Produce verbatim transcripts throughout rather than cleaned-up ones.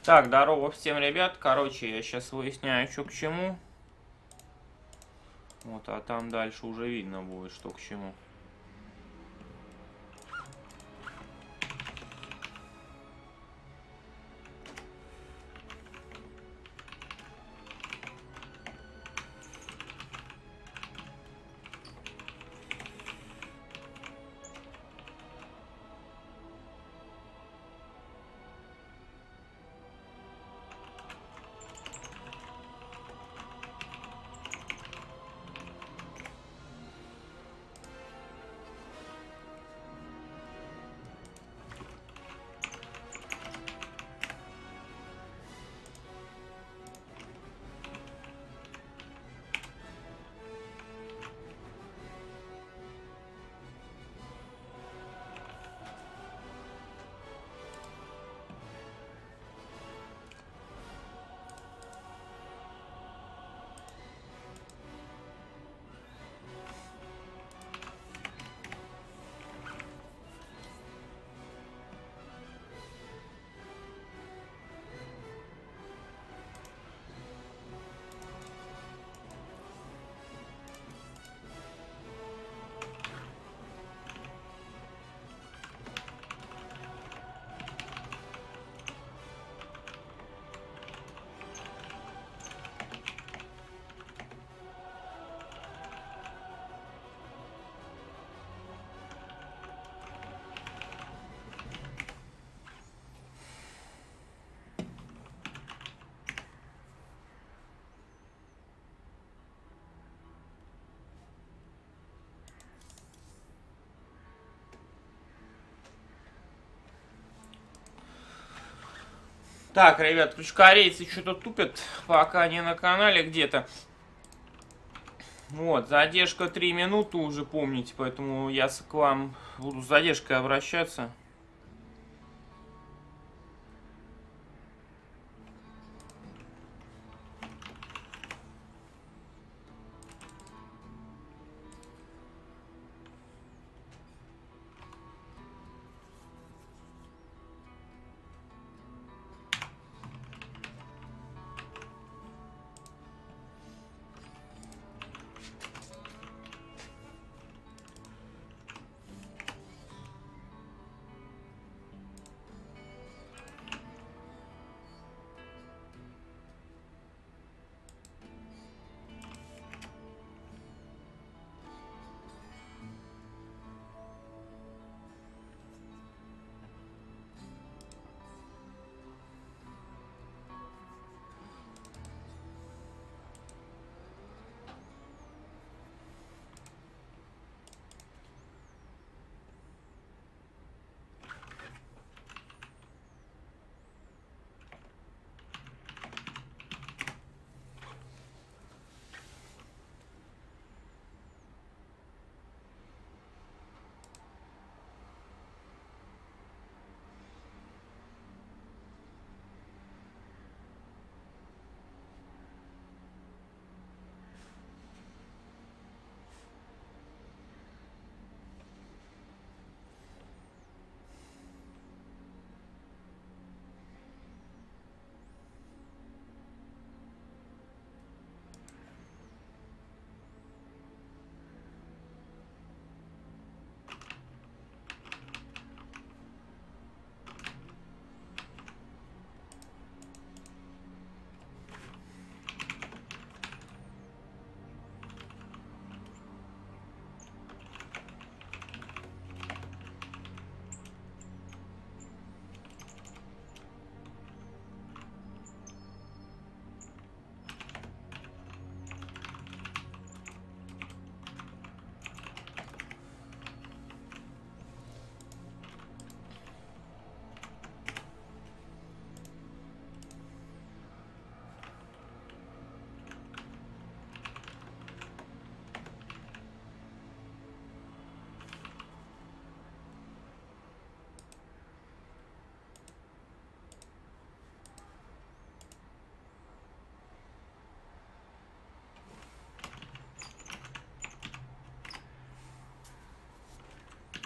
Так, здорово всем, ребят. Короче, я сейчас выясняю, что к чему. Вот, а там дальше уже видно будет, что к чему. Так, ребят, корейцы что-то тупят, пока не на канале где-то. Вот, задержка три минуты уже, помните, поэтому я к вам буду с задержкой обращаться.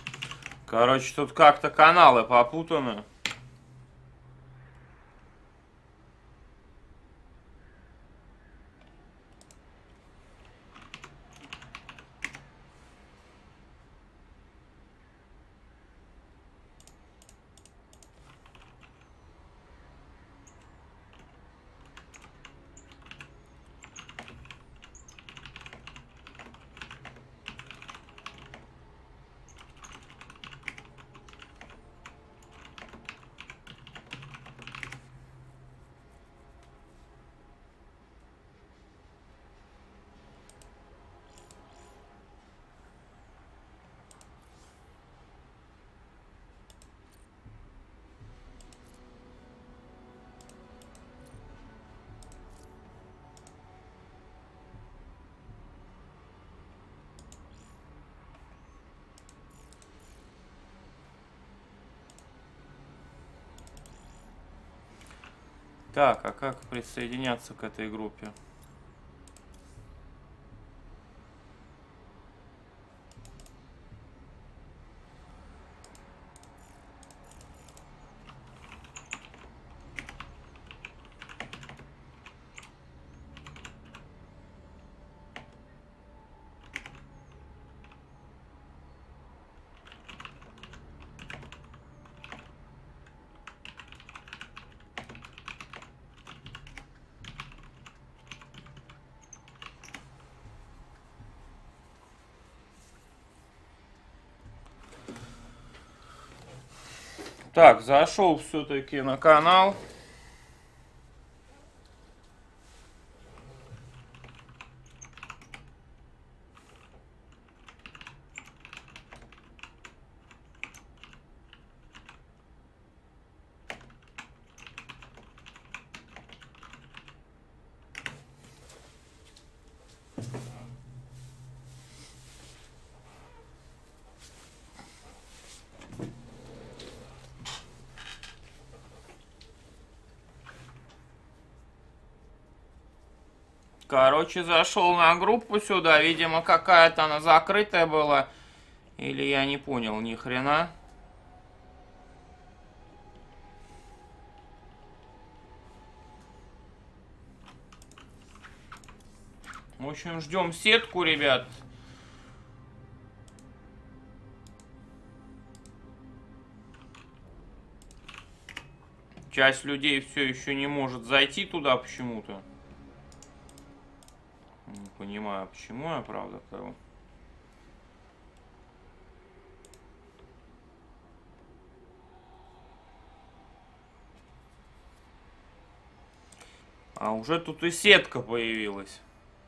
Короче, тут как-то каналы попутаны. Так, а как присоединяться к этой группе? Так, зашел все-таки на канал. Короче, зашел на группу сюда. Видимо, какая-то она закрытая была. Или я не понял ни хрена. В общем, ждем сетку, ребят. Часть людей все еще не может зайти туда почему-то. Не понимаю, почему я, правда, кого. А уже тут и сетка появилась.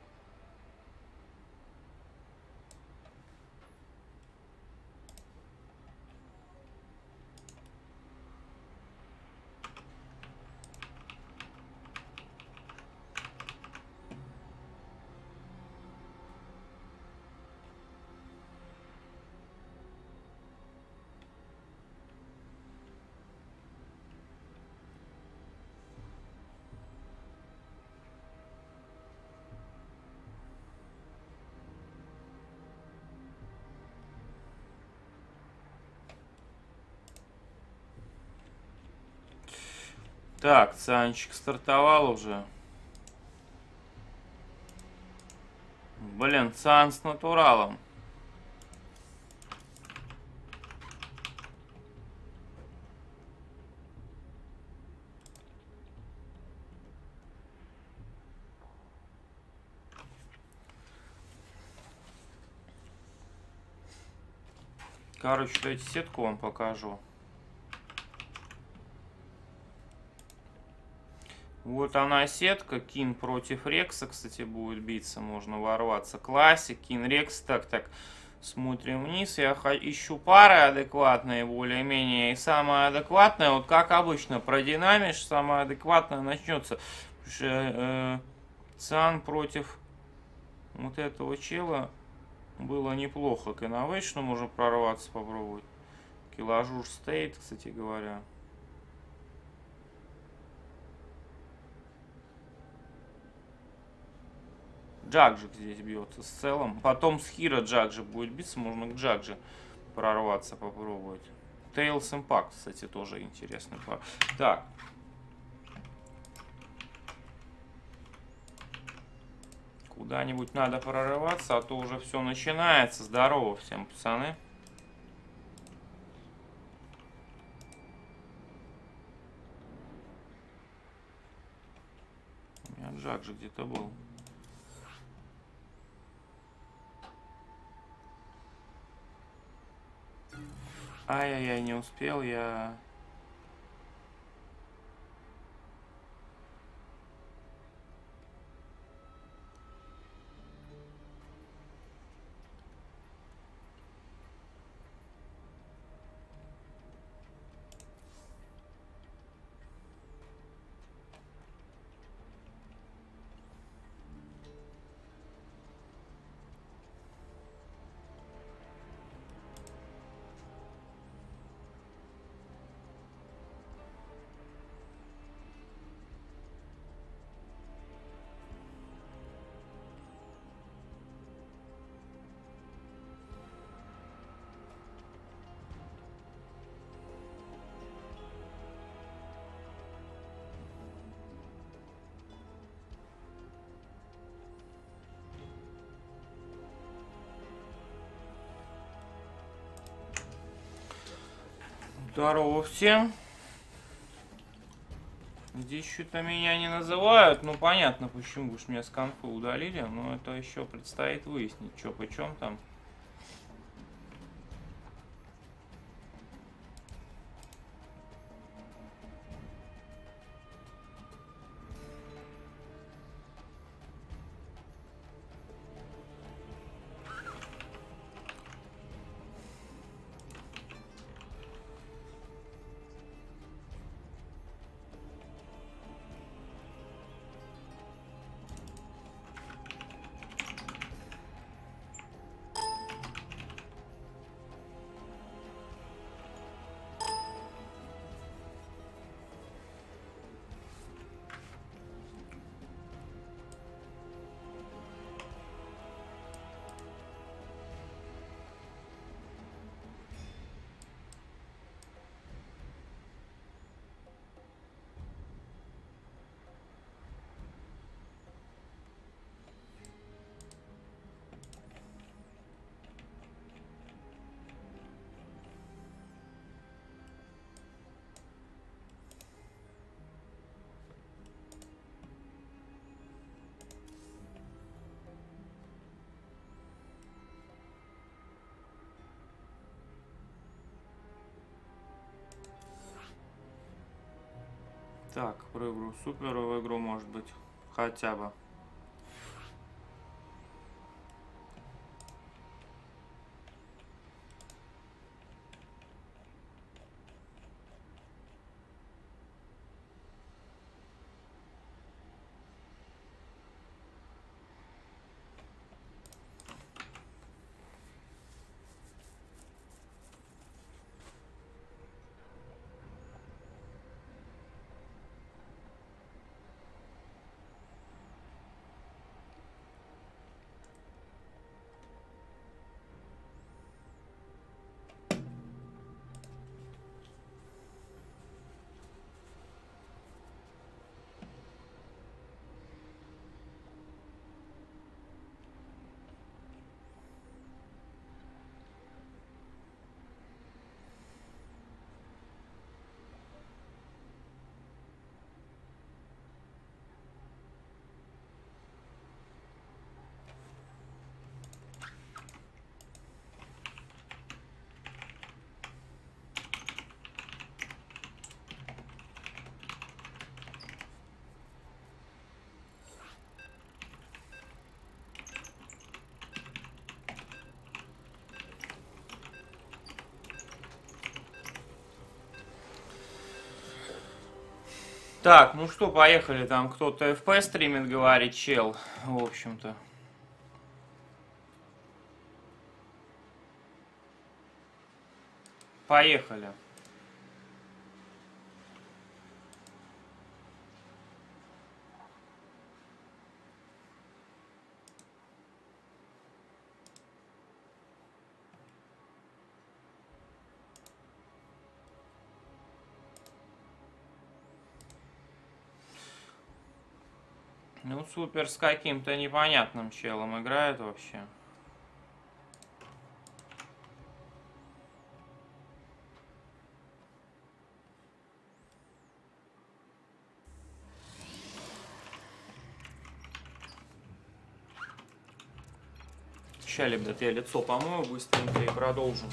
Так, Санчик стартовал уже. Блин, Сан с натуралом. Короче, давайте сетку вам покажу. Вот она сетка. Кин против Рекса, кстати, будет биться. Можно ворваться. Классик, Кин, Рекс. Так, так. Смотрим вниз. Я ищу пары адекватные более-менее. И самая адекватная, вот как обычно, продинамишь, самая адекватная начнется. Потому что э, Цан против вот этого чела было неплохо. К инновейшну можно прорваться, попробовать. Килажур Стейт, кстати говоря. Джаджик здесь бьется с целым. Потом с Хиро Джаджи будет биться. Можно к Джаджи прорваться, попробовать. Тейлс Импакт, кстати, тоже интересный. Так. Куда-нибудь надо прорываться, а то уже все начинается. Здорово всем, пацаны. У меня Джаджи где-то был. Ай-яй-яй, не успел я. Здорово всем. Здесь что-то меня не называют. Ну, понятно, почему уж меня с конфы удалили. Но это еще предстоит выяснить, что почем там. Так, в игру супер, в игру может быть хотя бы. Так, ну что, поехали. Там кто-то эф пи стримит, говорит чел, в общем-то. Поехали. Ну, супер с каким-то непонятным челом играет вообще. Сейчас, ребят, я лицо помою быстренько и продолжим.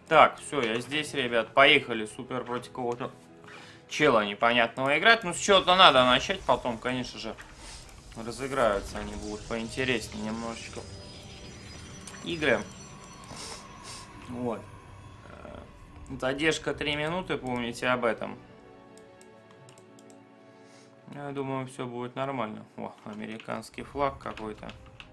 Так, все, я здесь, ребят. Поехали. Супер против кого-то чела непонятного играть. Ну, с чего-то надо начать. Потом, конечно же, разыграются они будут поинтереснее немножечко. Игры. Вот. Задержка три минуты, помните об этом. Я думаю, все будет нормально. О, американский флаг какой-то.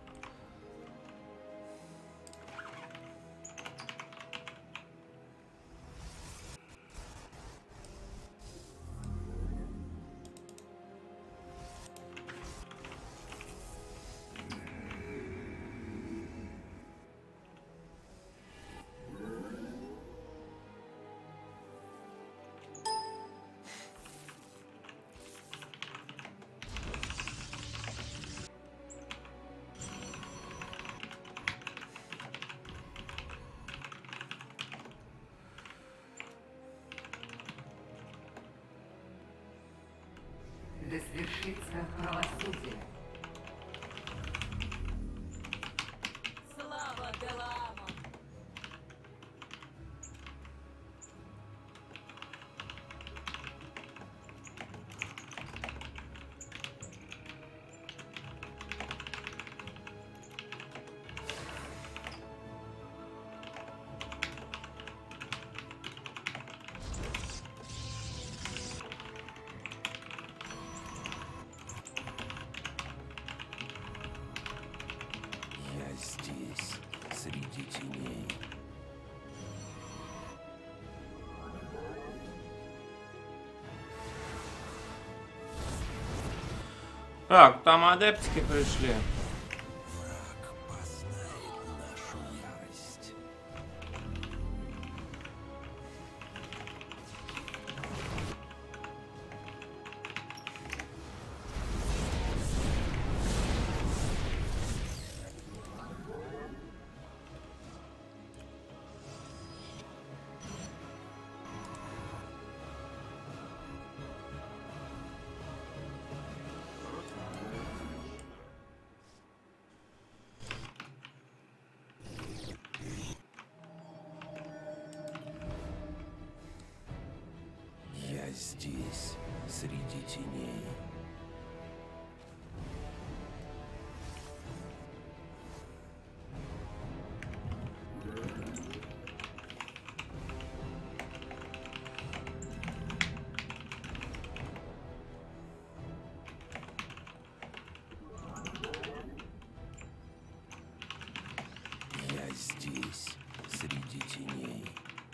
Да свершится правосудие. Слава Делааму! Я здесь, среди теней. Так, там адептики пришли. Враг познает нашу ярость. Я здесь, среди теней. Я здесь, среди теней.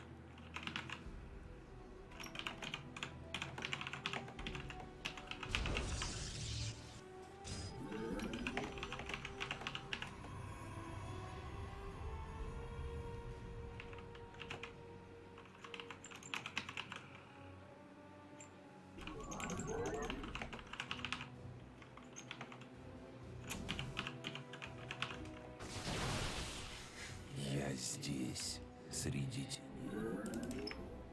Я здесь, среди теней.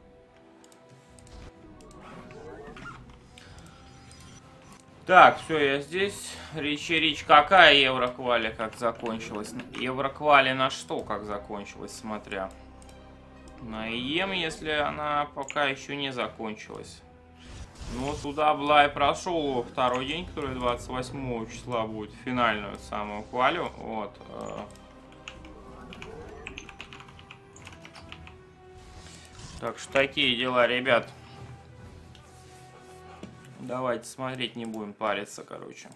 Так, все, я здесь. Рич и Рич, какая Евроквали как закончилась? Евроквали на что как закончилась, смотря. На ИЕМ, если она пока еще не закончилась. Ну, туда Блай прошел во второй день, который двадцать восьмого числа будет, финальную самую квалю. Вот. Так что такие дела, ребят. Давайте смотреть, не будем париться, короче.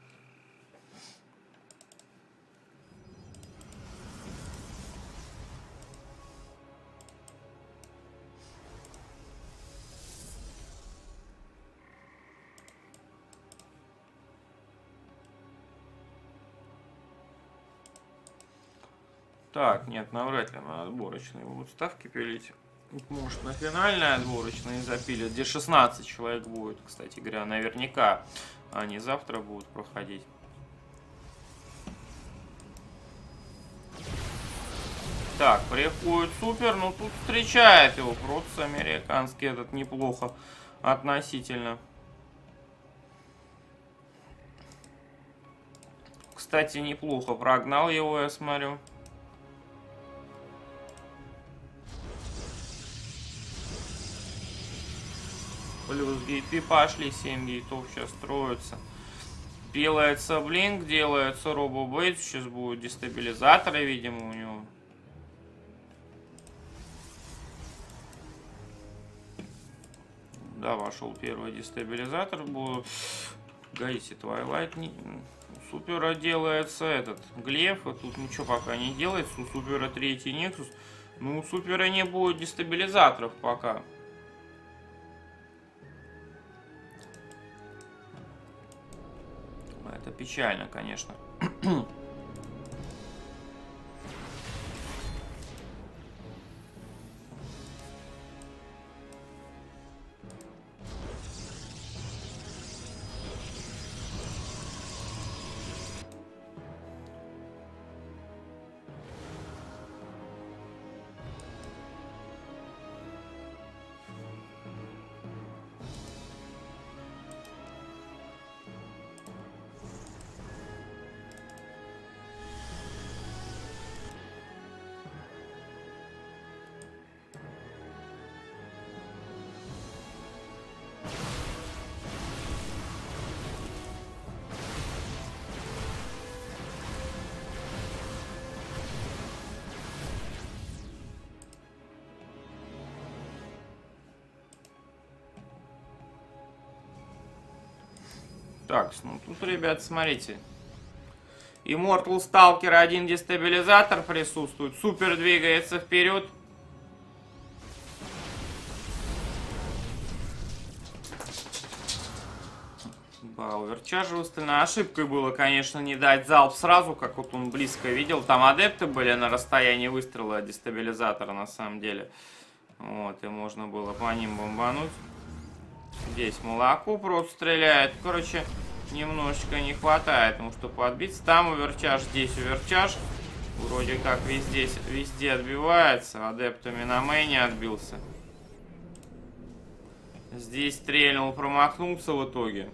Так, нет, навряд ли на отборочные будут ставки пилить. Может, на финальные отборочные запилят, где шестнадцать человек будет, кстати говоря, наверняка. Они завтра будут проходить. Так, приходит супер, ну тут встречает его процесс американский этот неплохо относительно. Кстати, неплохо прогнал его, я смотрю. Плюс гейты пошли, семь гейтов сейчас строятся. Делается блинк, делается робо-бейт. Сейчас будут дестабилизаторы, видимо, у него. Да, вошел первый дестабилизатор. Будет Гаиси Твайлайт. Не... У Супера делается этот Глеф. А тут ничего пока не делается. У Супера третий Нексус. Ну, у Супера не будет дестабилизаторов пока. Это печально, конечно. Так, ну тут, ребят, смотрите. Immortal Stalker, один дестабилизатор присутствует. Супер двигается вперед. Оверчарж выставлена. Ошибкой было, конечно, не дать залп сразу, как вот он близко видел. Там адепты были на расстоянии выстрела от дестабилизатора, на самом деле. Вот, и можно было по ним бомбануть. Здесь молоко просто стреляет. Короче, немножечко не хватает, потому что подбиться. Там оверчарж, здесь оверчарж. Вроде как везде, везде отбивается. Адептами на мейне отбился. Здесь стрельнул, промахнулся в итоге.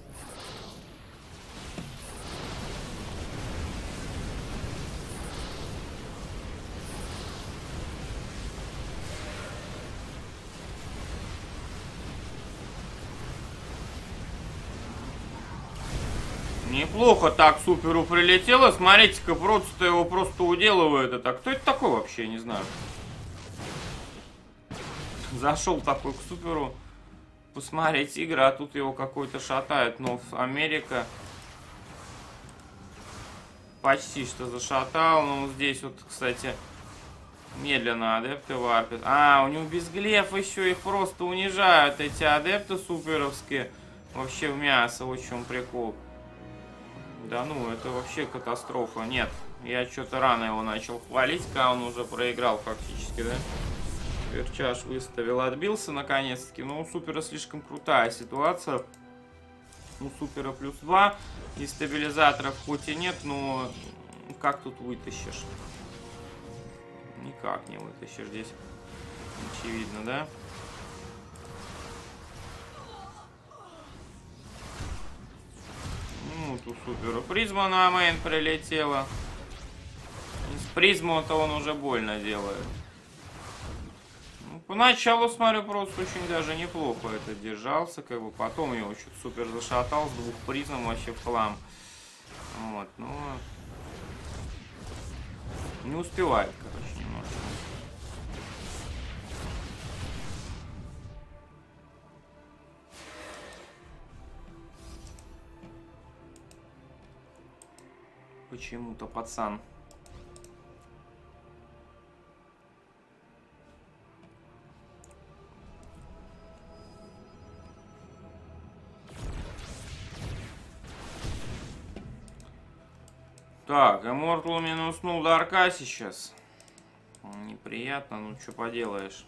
Неплохо так Суперу прилетело. Смотрите-ка, просто его просто уделывает. Это кто это такой вообще, не знаю. Зашел такой к Суперу посмотреть игры, а тут его какой-то шатает. Но Америка почти что зашатал. Ну, здесь вот, кстати, медленно адепты варпят. А, у него без глеф еще их просто унижают. Эти адепты суперовские. Вообще в мясо, вот в чем прикол. Да ну, это вообще катастрофа. Нет, я что-то рано его начал хвалить, когда он уже проиграл фактически, да? Верчаж выставил, отбился наконец-таки. Но у Супера слишком крутая ситуация. У Супера плюс два. И стабилизаторов хоть и нет, но как тут вытащишь? Никак не вытащишь. Здесь очевидно, да? Ну, тут Супера призма на мейн прилетела. Из призму-то он уже больно делает. Ну, поначалу, смотрю, просто очень даже неплохо это держался. Как бы потом его что-то Супер зашатал с двух призм вообще в хлам. Вот, ну... Не успевает, короче, немножко. Почему-то пацан. Так, Immortal минуснул Дарка сейчас. Неприятно, ну что поделаешь.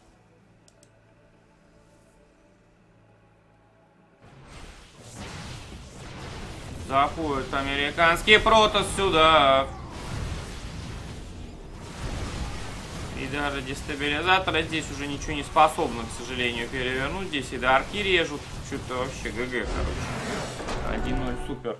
Заходит американский Протос сюда. И даже дестабилизаторы здесь уже ничего не способны, к сожалению, перевернуть. Здесь и дарки режут. Что-то вообще ГГ, короче. один ноль Супер.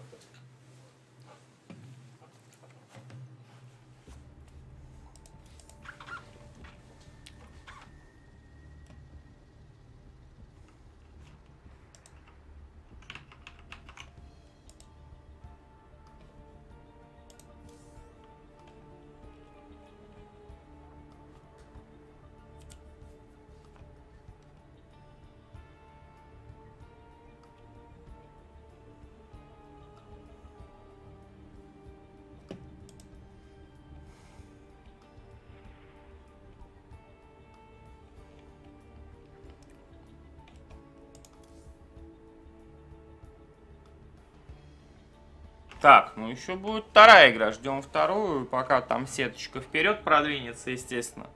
Так, ну еще будет вторая игра. Ждем вторую, пока там сеточка вперед продвинется, естественно.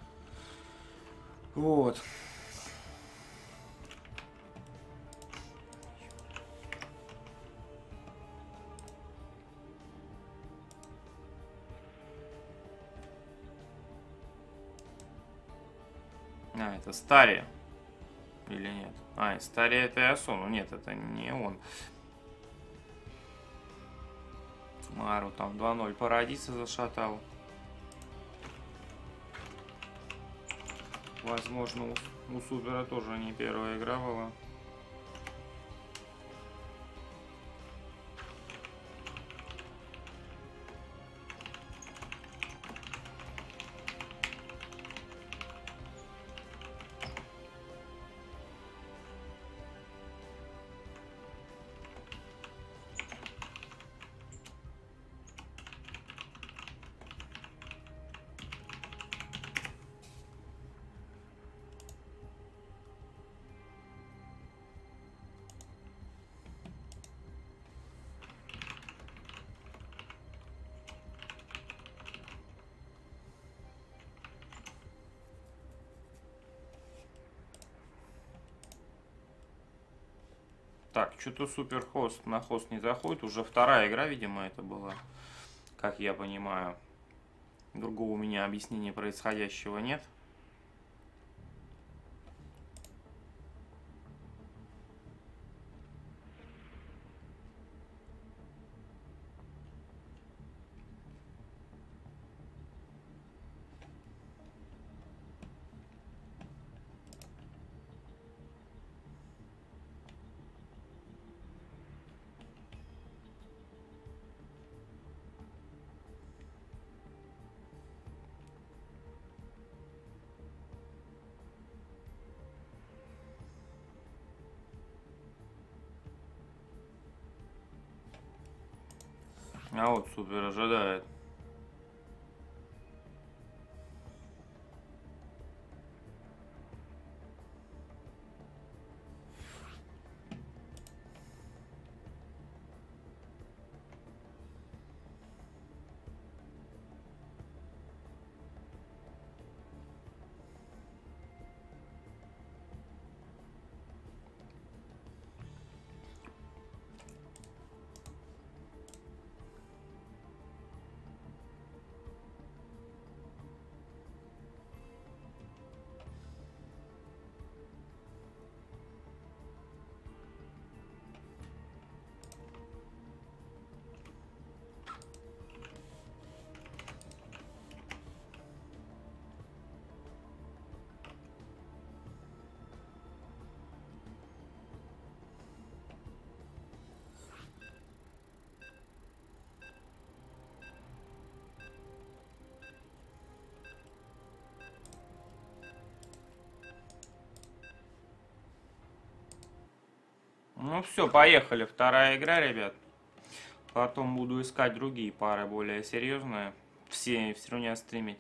Вот. А, это Стария. Или нет? А, Стария это Ясуну. Нет, это не он. Мару там два ноль Парадиса зашатал. Возможно, у, у Супера тоже не первая игра была. Так, что-то супер хост на хост не заходит. Уже вторая игра, видимо, это была. Как я понимаю. Другого у меня объяснения происходящего нет. А вот супер ожидает. Ну все, поехали. Вторая игра, ребят. Потом буду искать другие пары более серьезные. Все все равно не стримить.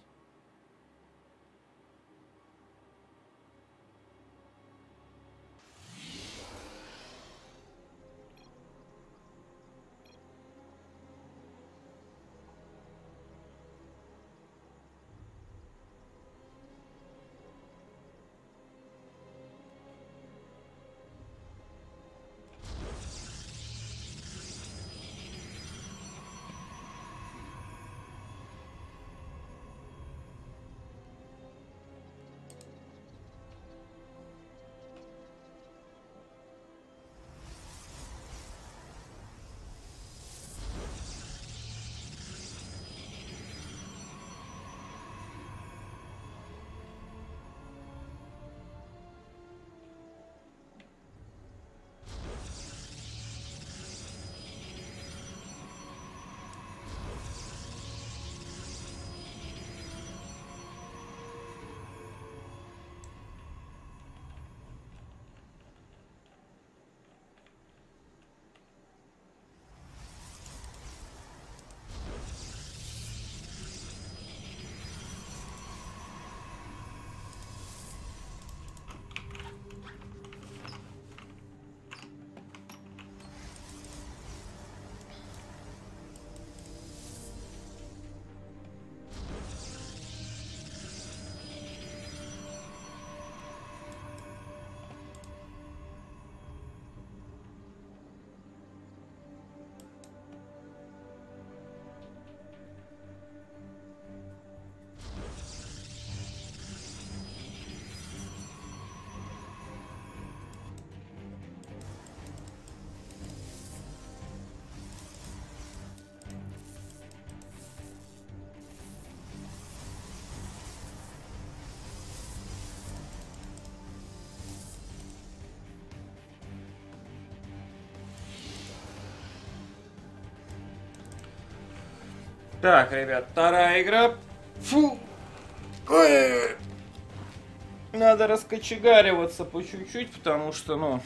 Так, ребят, вторая игра. Фу. Ой. Надо раскочегариваться по чуть-чуть, потому что, ну...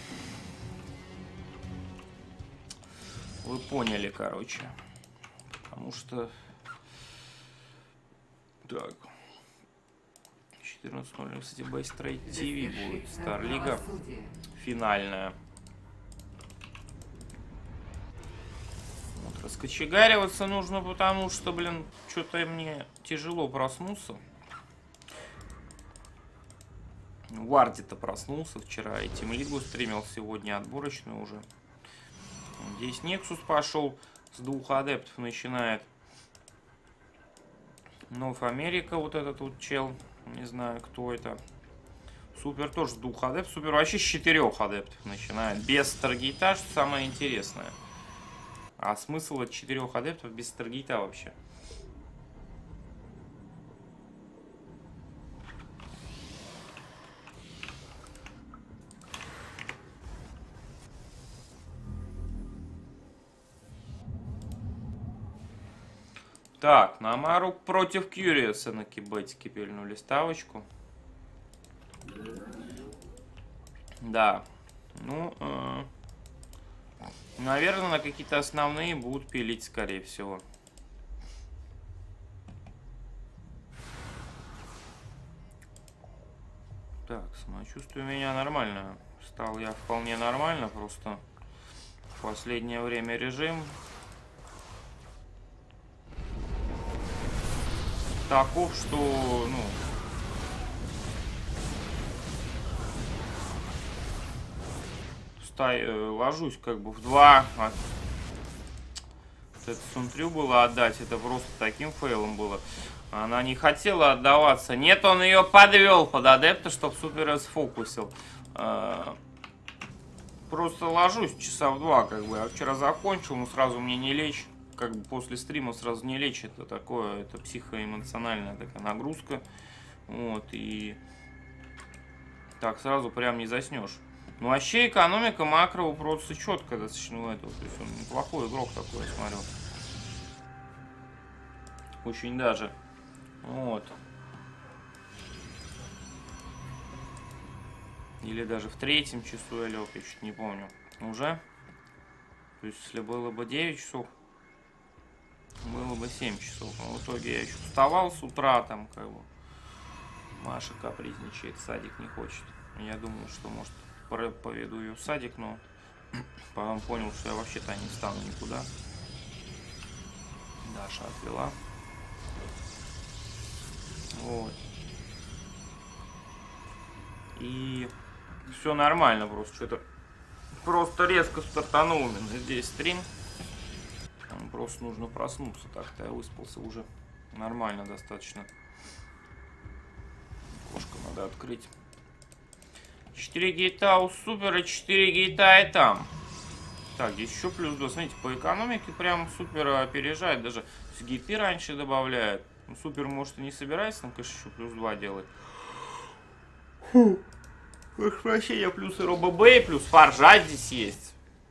Вы поняли, короче. Потому что... Так. четырнадцать ноль, кстати, Base Trade ти ви будет. Старлига. Финальная. Вот, раскочегариваться нужно, потому что, блин, что-то мне тяжело проснуться. Варди-то проснулся вчера, и Тим Лигу стримил сегодня отборочную уже. Здесь Нексус пошел, с двух адептов начинает. Нов Америка, вот этот вот чел, не знаю, кто это. Супер тоже с двух адептов, Супер вообще с четырех адептов начинает. Без таргета, что самое интересное. А смысл от четырех адептов без таргета вообще? Так, Намарук против Кьюриуса на кибетике пильнули ставочку. Да. Ну, э, наверное, на какие-то основные будут пилить, скорее всего. Так, самочувствие у меня нормальное. Стал я вполне нормально, просто в последнее время режим таков, что, ну, стай, э, ложусь как бы в два. А... Вот это Сунтрю было отдать, это просто таким фейлом было. Она не хотела отдаваться. Нет, он ее подвел под адепта, чтобы супер сфокусил. А... Просто ложусь часа в два, как бы. Я вчера закончил, но сразу мне не лечь. Как бы после стрима сразу не лечит, это такое, это психоэмоциональная такая нагрузка, вот, и так сразу прям не заснешь. Ну, вообще экономика макро просто четко достаточно у этого, то есть он неплохой игрок такой, я смотрю. Очень даже, вот. Или даже в третьем часу я лег, я чуть не помню, уже. То есть, если было бы девять часов, было бы семь часов. Но в итоге я еще вставал с утра, там, как бы. Маша капризничает, садик не хочет. Я думал, что, может, поведу ее в садик, но потом понял, что я вообще-то не встану никуда. Даша отвела. Вот. И все нормально, просто что-то просто резко стартанул именно здесь стрим. Просто нужно проснуться, так-то я выспался уже нормально достаточно. Окошко надо открыть. четыре гейта у Супера, четыре гейта и там. Так, здесь еще плюс два. Смотрите, по экономике прям Супер опережает. Даже гейты раньше добавляет. Ну, Супер, может, и не собирается, там, конечно, еще плюс два делать. Фу. Вообще, плюс и РоББ, плюс Фаржа здесь есть.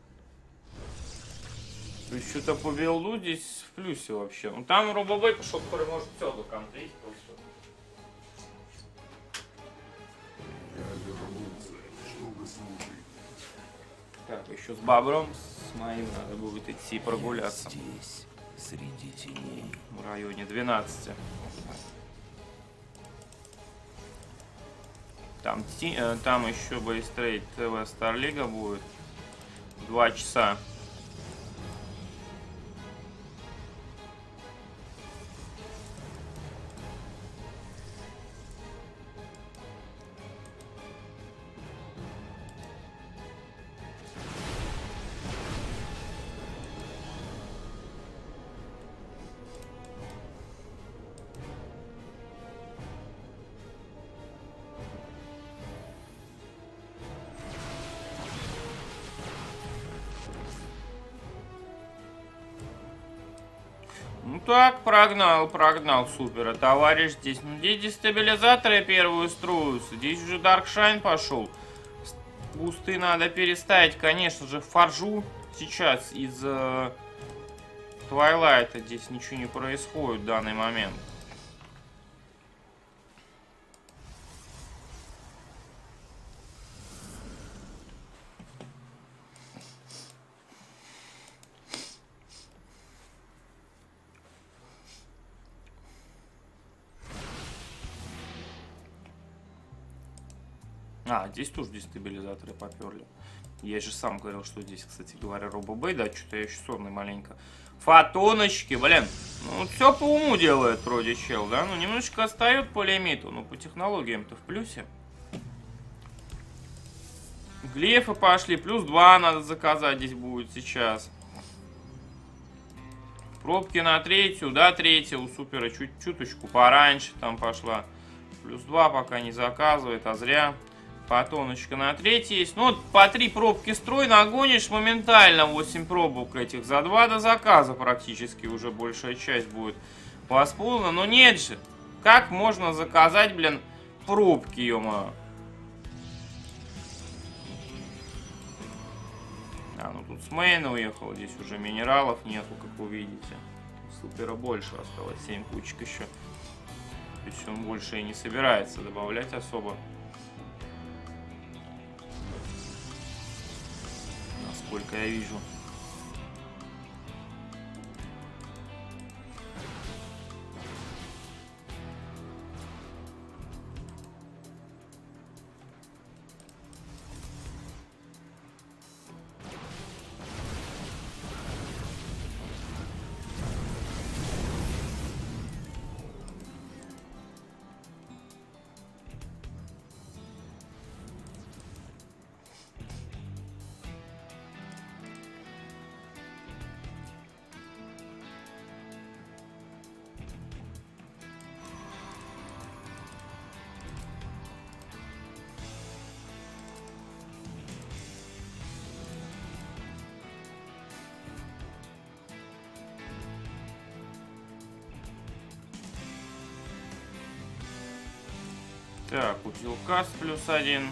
То есть что-то по билду здесь в плюсе вообще. Ну там РоББ пошел, который может все доконтрить просто. Так, еще с бобром, с моим надо будет идти прогуляться. Здесь, среди теней. В районе двенадцати. Там, там еще Base Trade ти ви Старлига будет. Два часа. Ну так, прогнал, прогнал Супера, товарищ здесь. Ну здесь дестабилизаторы первую строятся. Здесь уже Даркшайн пошел. Бусты надо переставить, конечно же, Фаржу сейчас из э, Твайлайта здесь ничего не происходит в данный момент. А, здесь тоже дестабилизаторы поперли. Я же сам говорил, что здесь, кстати говоря, робобей, да, что-то я еще сорный маленько. Фотоночки, блин. Ну, все по уму делает вроде чел, да? Ну, немножечко отстает по лимиту, но по технологиям-то в плюсе. Глефы пошли, плюс два надо заказать здесь будет сейчас. Пробки на третью, да, третья у супера чуть-чуточку пораньше там пошла. Плюс два пока не заказывает, а зря. Фотоночка на третьей есть. Ну, вот по три пробки строй нагонишь моментально. восемь пробок этих. За два до заказа практически уже большая часть будет восполнена. Но нет же. Как можно заказать, блин, пробки, ё-моё? А, ну тут с мейна уехал. Здесь уже минералов нету, как вы видите. Супера больше осталось. семь кучек еще. То есть он больше и не собирается добавлять особо. Насколько я вижу. Так, утилкаст плюс один.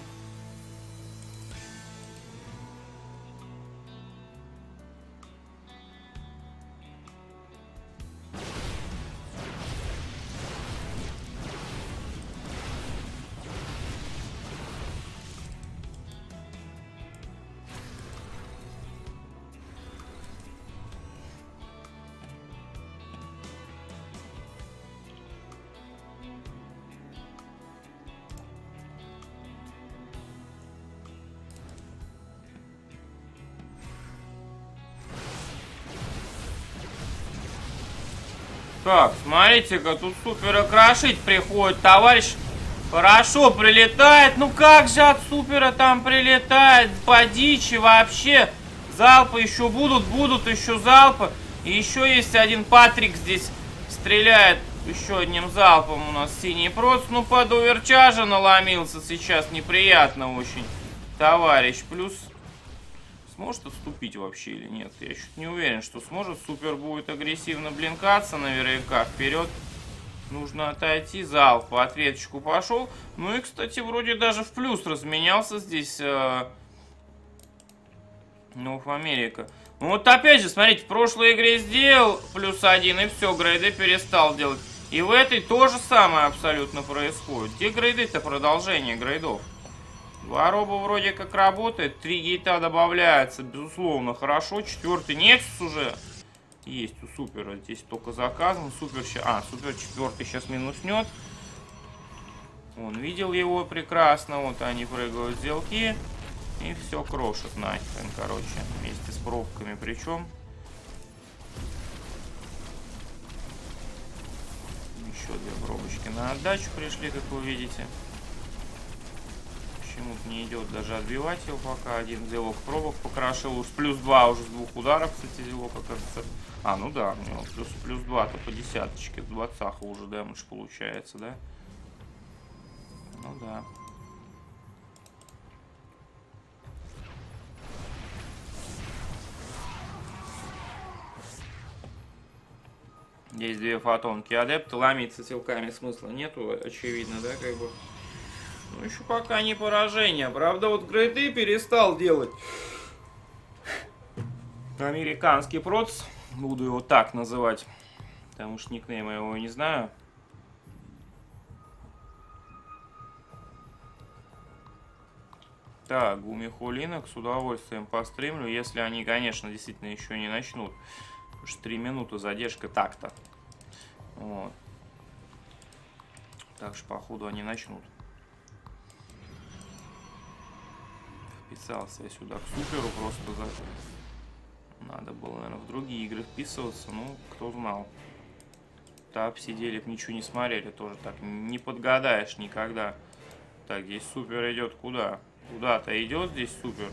Так, смотрите-ка, тут супера крошить приходит, товарищ. Хорошо прилетает. Ну как же от супера там прилетает? По дичи вообще. Залпы еще будут, будут еще залпы. И еще есть один Патрик здесь стреляет еще одним залпом у нас синий проц. Ну под оверчаржа наломился сейчас. Неприятно очень, товарищ. Плюс... Сможет отступить вообще или нет? Я чуть не уверен, что сможет. Супер будет агрессивно блинкаться наверняка. Вперед. Нужно отойти. Залп. Ответочку пошел. Ну и, кстати, вроде даже в плюс разменялся здесь. Э, Нов Америка. Ну вот опять же, смотрите, в прошлой игре сделал плюс один и все, грейды перестал делать. И в этой то же самое абсолютно происходит. Где грейды-то? Продолжение грейдов. Два роба вроде как работает. Три гейта добавляется, безусловно, хорошо. Четвертый Нексус уже есть у супера. Здесь только заказан. Супер сейчас... А, супер четвертый сейчас минуснет. Он видел его прекрасно. Вот они прыгают сделки. И все крошат нахрен, короче. Вместе с пробками причем. Еще две пробочки на отдачу пришли, как вы видите. Почему-то не идет даже отбивать его пока. Один зелок пробок покрошил. Уж плюс два уже с двух ударов, кстати, зелок окажется. А, ну да, у него плюс, плюс два, то по десяточке. С двадцаха уже дэмэдж получается, да? Ну да. Есть две фотонки адепта. Ломиться силками смысла нету, очевидно, да, как бы. Ну, еще пока не поражение. Правда, вот грейды перестал делать американский проц. Буду его так называть, потому что никнейма его не знаю. Так, Гумихулинок с удовольствием постримлю, если они, конечно, действительно еще не начнут. Потому что три минуты задержка так-то. Вот. Так что, походу, они начнут. Вписался я сюда к суперу, просто за... Надо было, наверное, в другие игры вписываться, ну, кто знал. Так, сидели б, ничего не смотрели, тоже так не подгадаешь никогда. Так, здесь супер идет куда? Куда-то идет здесь супер.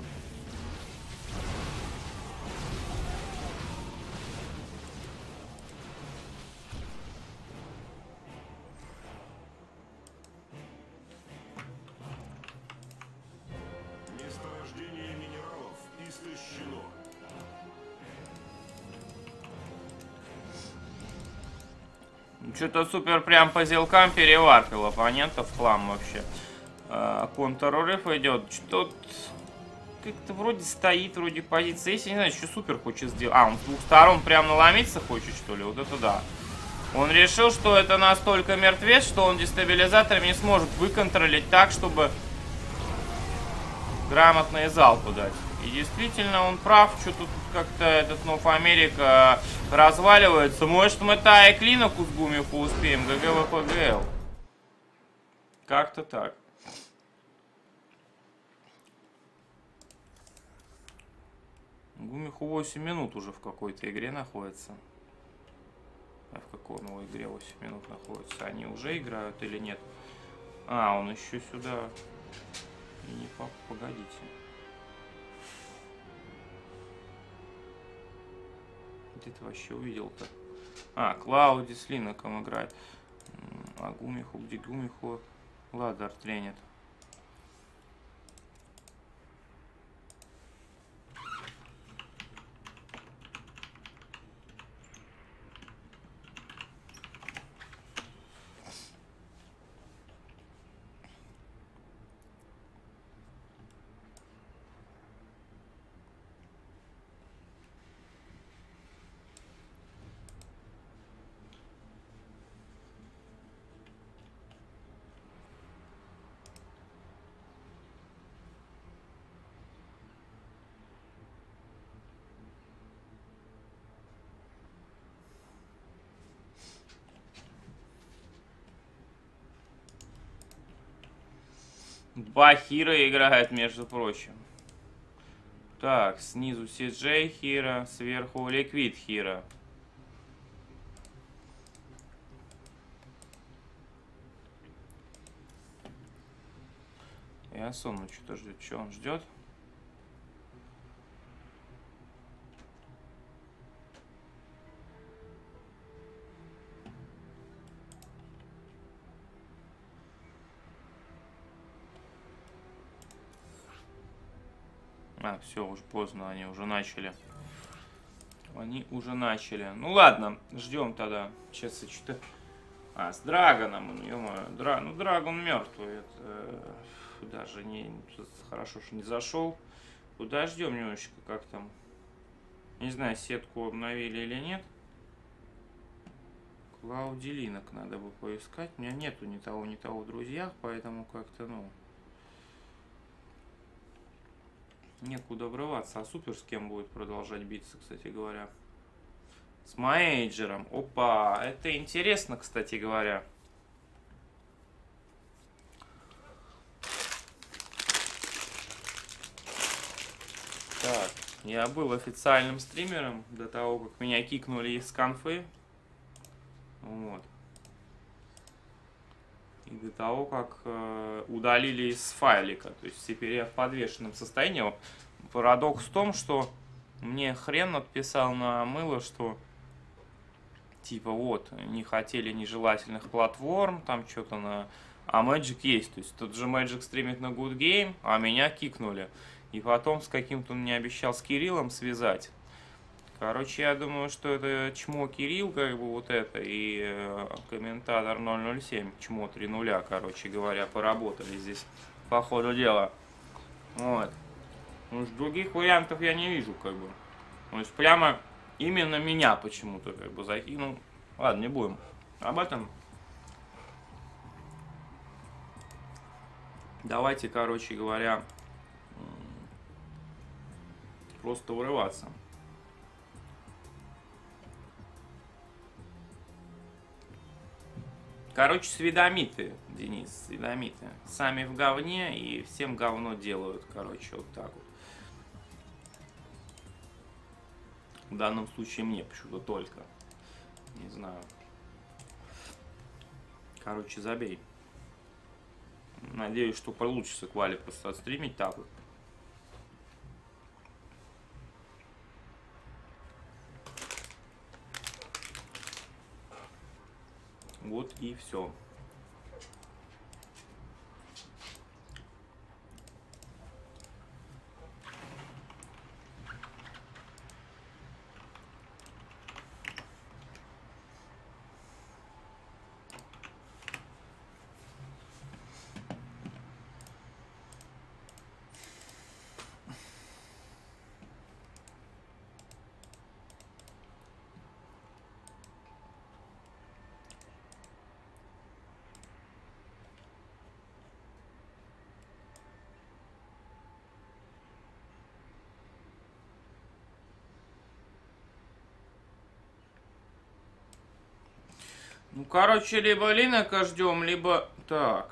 Месторождение минералов истощено. Что-то супер прям по зелкам переварпил оппонентов в хлам вообще. Контрурыв идет. Что-то как-то вроде стоит, вроде позиция. Если не знаю, что супер хочет сделать. А, он с двух сторон прям наломиться хочет, что ли? Вот это да. Он решил, что это настолько мертвец, что он дестабилизаторами не сможет выконтролить так, чтобы грамотный залп дать. И действительно он прав, что тут как-то этот Нов Америка разваливается. Может мы та и клиноку с Гумиху успеем, ГГВПГЛ. Как-то так. Гумиху восемь минут уже в какой-то игре находится. А в какой он игре восемь минут находится? Они уже играют или нет? А, он еще сюда. И не пап, погодите. Где ты вообще увидел-то? А, Клауди с Линоком играет. А Гумиху, где Гумиху? Ладар тренит. Два Хира играет, между прочим. Так, снизу Си Джей Хира, сверху Ликвид Хира. Ясон, ну что-то ждет. Что он ждет? А, все, уже поздно, они уже начали. Они уже начали. Ну ладно, ждем тогда. Сейчас я что-то... А, с Драгоном, ё-моё, Дра... ну Драгон мертвый. Это э, даже не... Хорошо, что не зашел. Подождем немножечко, как там. Не знаю, сетку обновили или нет. Клаудилинок надо бы поискать. У меня нету ни того, ни того в друзьях, поэтому как-то, ну... Некуда обрываться. А супер с кем будет продолжать биться, кстати говоря? С Мейджером. Опа, это интересно, кстати говоря. Так, я был официальным стримером до того, как меня кикнули из конфы. Вот. И до того, как э, удалили из файлика. То есть теперь я в подвешенном состоянии. Парадокс в том, что мне хрен отписал на мыло, что типа вот, не хотели нежелательных платформ, там что-то на... А Magic есть. То есть тот же Magic стримит на Good Game, а меня кикнули. И потом с каким-то он мне обещал с Кириллом связать. Короче, я думаю, что это чмо Кирилл, как бы вот это, и э, комментатор ноль ноль семь, чмо три нуля, короче говоря, поработали здесь по ходу дела. Вот. Ну, других вариантов я не вижу, как бы. То есть прямо Именно меня почему-то как бы закинул. Ладно, не будем об этом. Давайте, короче говоря, просто вырываться. Короче, сведомиты, Денис, сведомиты. Сами в говне и всем говно делают, короче, вот так вот. В данном случае мне почему-то только. Не знаю. Короче, забей. Надеюсь, что получится Квали просто отстримить так вот. Вот и все. Ну, короче, либо Линака ждем, либо... Так.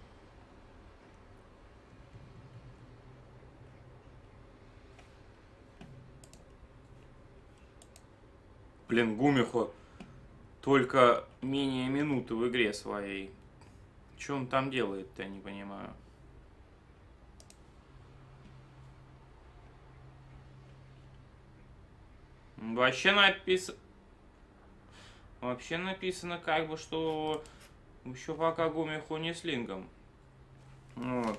Блин, Гумихо только менее минуты в игре своей. Что он там делает-то, я не понимаю. Вообще написано... Вообще написано как бы, что еще пока Гумихо не с Лингом. Вот.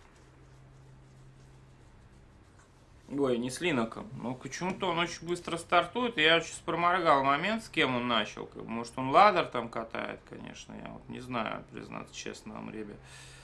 Ой, не с Линоком. Но почему-то он очень быстро стартует. И я сейчас проморгал момент, с кем он начал. Может, он ладер там катает, конечно. Я вот не знаю, признаться честно вам, ребят.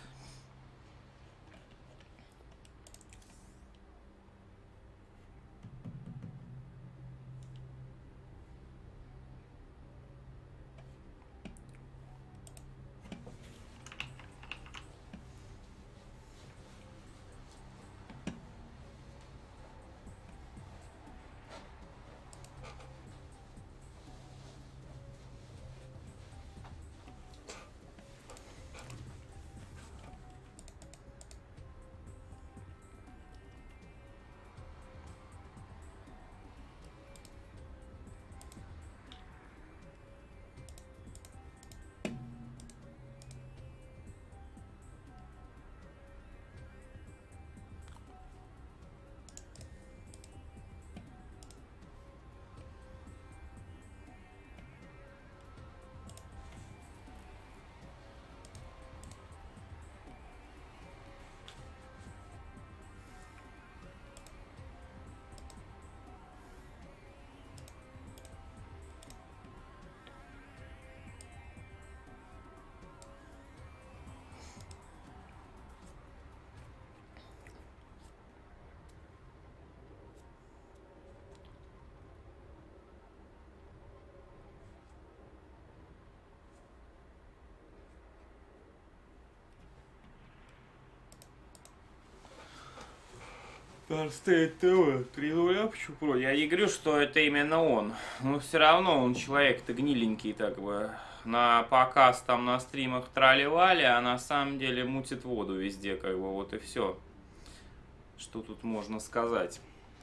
Старстейт ТВ, три нуля, почему? Я не говорю, что это именно он. Но все равно он человек-то гниленький, так бы. На показ там на стримах трали-вали, а на самом деле мутит воду везде, как бы, вот и все. Что тут можно сказать?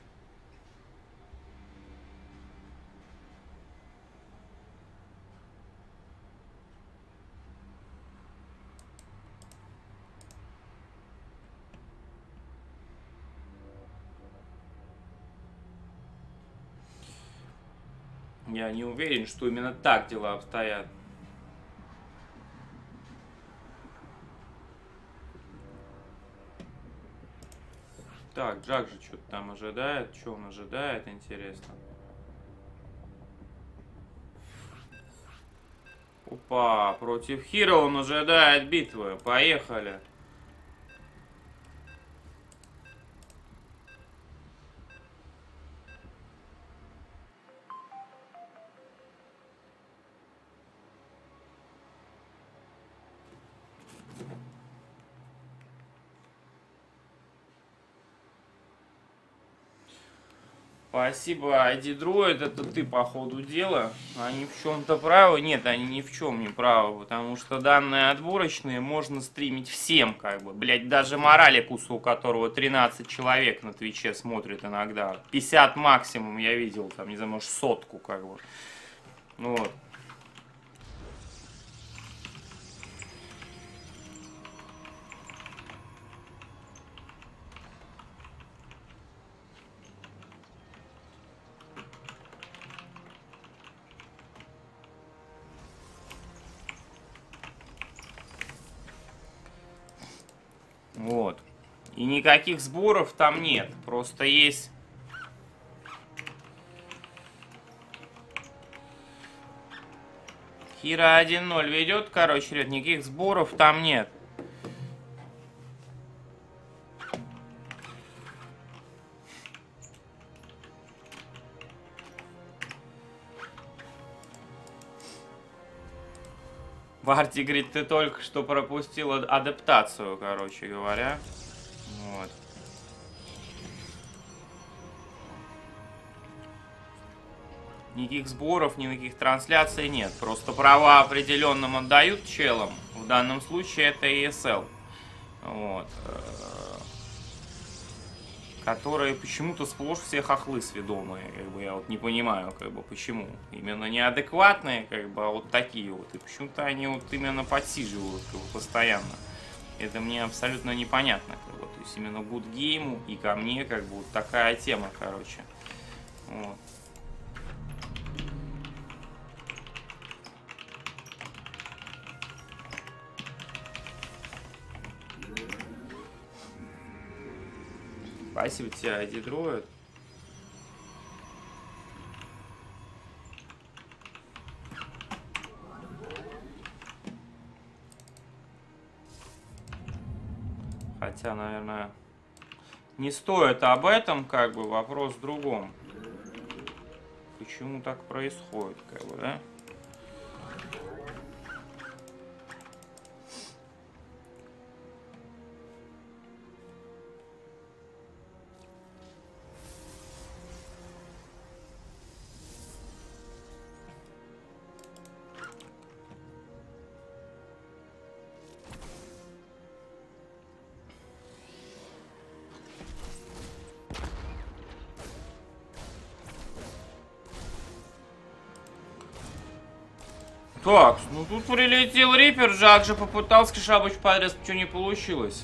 Я не уверен, что именно так дела обстоят. Так, Джак же что-то там ожидает. Что он ожидает, интересно. Опа, против Хиро он ожидает битвы. Поехали. Спасибо, Айдидроид, это ты по ходу дела. Они в чем-то правы? Нет, они ни в чем не правы, потому что данные отборочные можно стримить всем, как бы. Блять, даже Мораликусу, у которого тринадцать человек на Твиче смотрит иногда. пятьдесят максимум я видел, там, не знаю, может, сотку, как бы. Ну вот. Вот. И никаких сборов там нет. Просто есть... Хира один ноль ведет, короче, ребят, никаких сборов там нет. Барти говорит, ты только что пропустил адаптацию, короче говоря. Вот. Никаких сборов, никаких трансляций нет. Просто права определенным отдают челам. В данном случае это и эс эл. Вот. Которые почему-то сплошь все хохлы сведомые. Как бы я вот не понимаю, как бы почему. Именно неадекватные, как бы, а вот такие вот. И почему-то они вот именно подсиживают, как бы, постоянно. Это мне абсолютно непонятно. Как бы. То есть именно Good Game и ко мне, как бы, вот такая тема, короче. Вот. Спасибо тебе, Айдидроид. Хотя, наверное, не стоит об этом, как бы, вопрос в другом. Почему так происходит, как бы, да? Так, ну тут прилетел Риппер, Жак же попытался шабыч подрез, ничего не получилось.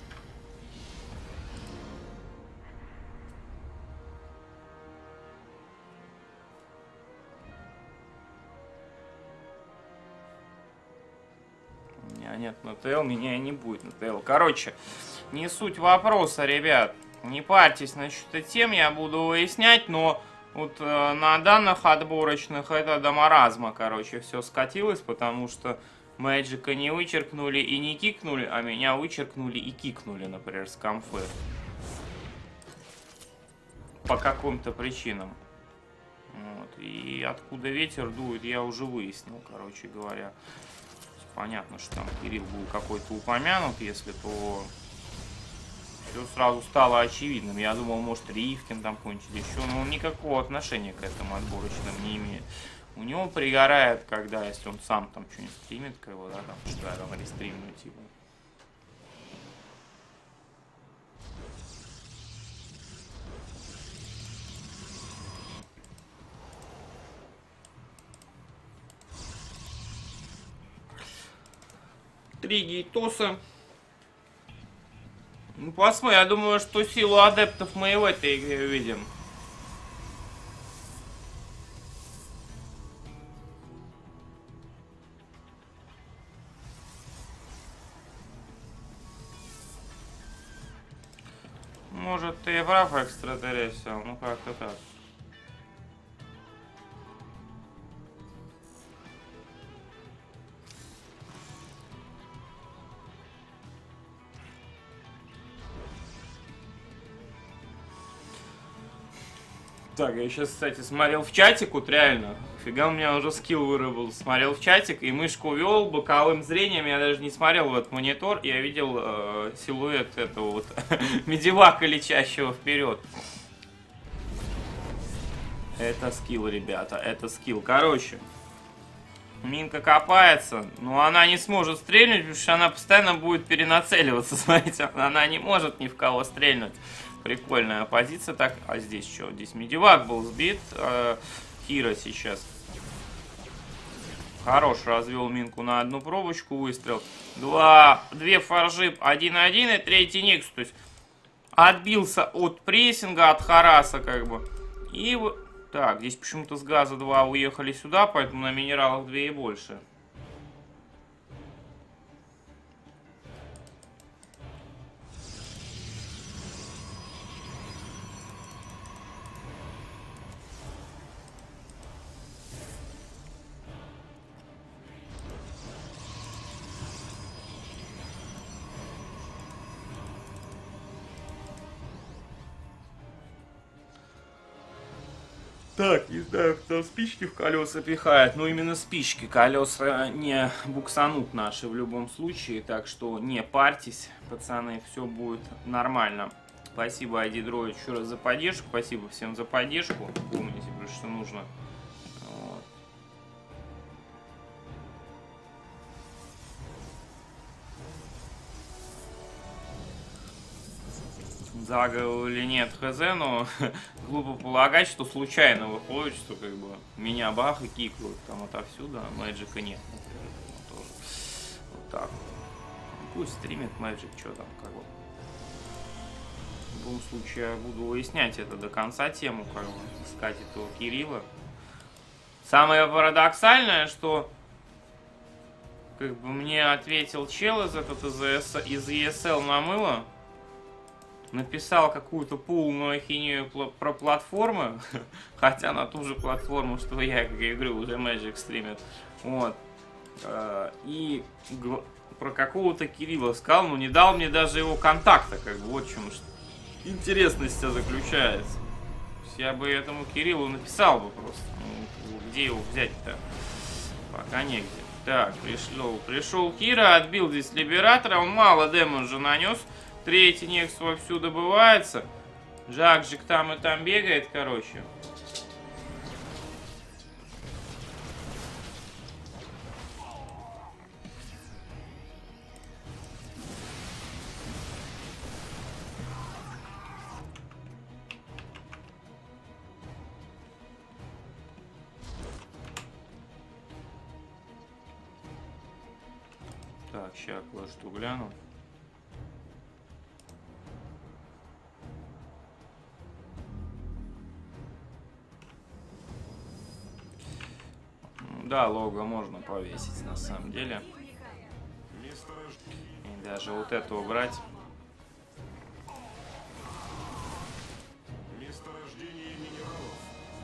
У меня нет на ТЛ, меня и не будет на ТЛ. Короче, не суть вопроса, ребят. Не парьтесь насчет этой темы, я буду выяснять, но... Вот э, на данных отборочных это до маразма, короче, все скатилось, потому что Мэджика не вычеркнули и не кикнули, а меня вычеркнули и кикнули, например, с конфы. По каким-то причинам. Вот. И откуда ветер дует, я уже выяснил, короче говоря. Понятно, что там Кирилл был какой-то упомянут, если то... Все сразу стало очевидным. Я думал, может, Рифкин там какой-нибудь еще, но он никакого отношения к этому отборочному не имеет. У него пригорает, когда, если он сам там что-нибудь стримит, как его, да, там, что я там рестримну, типа. Три гейтоса. Ну, посмотрим, я думаю, что силу адептов мы и в этой игре увидим. Может, ты и прав, экстратерреstrial, ну как-то так. Так, я сейчас, кстати, смотрел в чатик, вот реально, фига у меня уже скилл вырубил, смотрел в чатик и мышку вел боковым зрением, я даже не смотрел в этот монитор, я видел э, силуэт этого вот медивака, летящего вперед. Это скилл, ребята, это скилл. Короче, Минка копается, но она не сможет стрельнуть, потому что она постоянно будет перенацеливаться. Смотрите, она не может ни в кого стрельнуть. Прикольная позиция. Так, а здесь что? Здесь медивак был сбит. Э, Кира сейчас. Хорош, развел Минку на одну пробочку, выстрел. Два, две фаржи, один-один и третий Никс. То есть отбился от прессинга, от хараса, как бы. И вот. Так, здесь почему-то с газа два уехали сюда, поэтому на минералах две и больше. Так, не знаю, кто спички в колеса пихает, но именно спички. Колеса не буксанут наши в любом случае, так что не парьтесь, пацаны, все будет нормально. Спасибо, ай ди Droid, еще раз за поддержку, спасибо всем за поддержку, помните, что нужно. Вот. Заговор или нет, хз, но глупо полагать, что случайно выходит, что как бы меня бах и кикают там отовсюду, а Мэджика нет. Вот, тоже. Вот так. Пусть стримит Мэджик, что там, как бы. В любом случае я буду выяснять это до конца тему, как бы, искать этого Кирилла. Самое парадоксальное, что как бы мне ответил чел из этот из, из и эс эл на мыло. Написал какую-то полную ахинею про платформы, хотя на ту же платформу, что я, как я говорю, уже Magic стримит. Вот. И про какого-то Кирилла сказал, но не дал мне даже его контакта, как бы, вот в чем интересность заключается. Я бы этому Кириллу написал бы просто. Ну, где его взять-то? Пока негде. Так, пришел, пришел Кира, отбил здесь Либератора, он мало дэмэджа нанес. Третий Некс вовсю добывается. Жакжик там и там бегает, короче. Так, сейчас кое-что гляну. Да, лого можно повесить на самом деле. И даже вот это убрать. Месторождение минералов.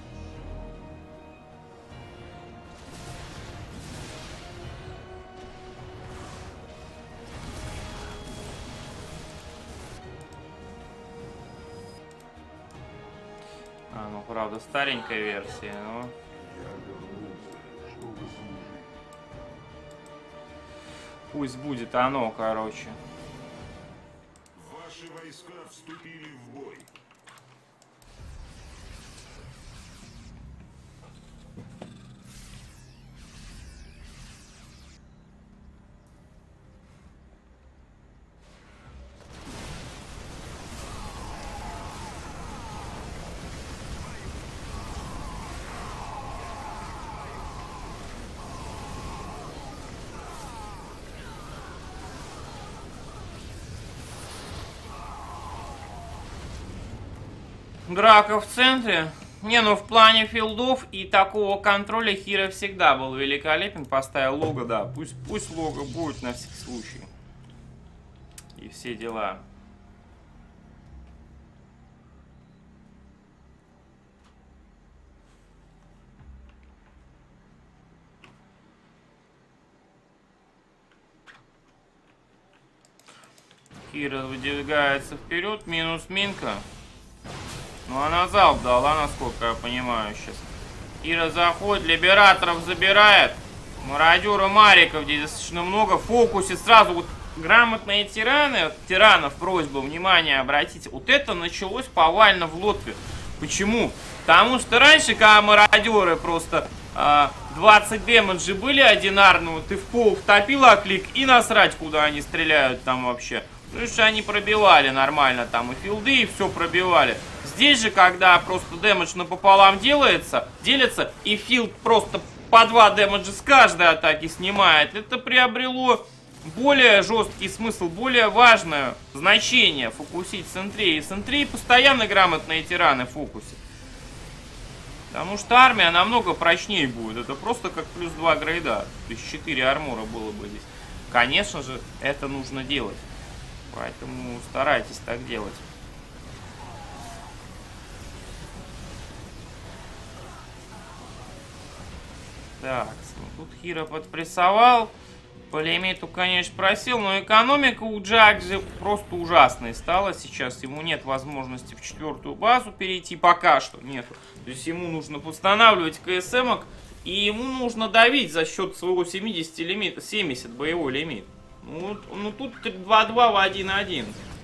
А, ну правда старенькая версия, но... Пусть будет оно, короче. Ваши войска вступили в бой. Драка в центре. Не, ну в плане филдов и такого контроля Хиро всегда был великолепен. Поставил лого, да. Пусть, пусть лого будет на всякий случай. И все дела. Хиро выдвигается вперед. Минус Минка. Ну, она залп дала, насколько я понимаю сейчас. Кира заходит, Либераторов забирает. Мародера Мариков здесь достаточно много. В фокусе сразу вот грамотные тираны. Тиранов просьба, внимание, обратите. Вот это началось повально в Лотве. Почему? Потому что раньше, когда мародеры просто э, двадцать демеджи были одинарные, ты в пол втопил оклик и насрать, куда они стреляют там вообще. Потому что они пробивали нормально там и филды, и все пробивали. Здесь же, когда просто дэмэдж напополам делается, делится, и филд просто по два дэмэджа с каждой атаки снимает, это приобрело более жесткий смысл, более важное значение фокусить Сентрей. И Сентрей постоянно грамотные тираны фокусят. Потому что армия намного прочнее будет. Это просто как плюс два грейда. То есть четыре армора было бы здесь. Конечно же, это нужно делать. Поэтому старайтесь так делать. Так, ну тут Хиро подпрессовал. По лимиту, конечно, просил, но экономика у Джакджи просто ужасной стала. Сейчас ему нет возможности в четвертую базу перейти, пока что нету. То есть ему нужно восстанавливать КСМок, и ему нужно давить за счет своего семьдесят лимита, семьдесят боевой лимит. Ну, ну тут два-два в один-один.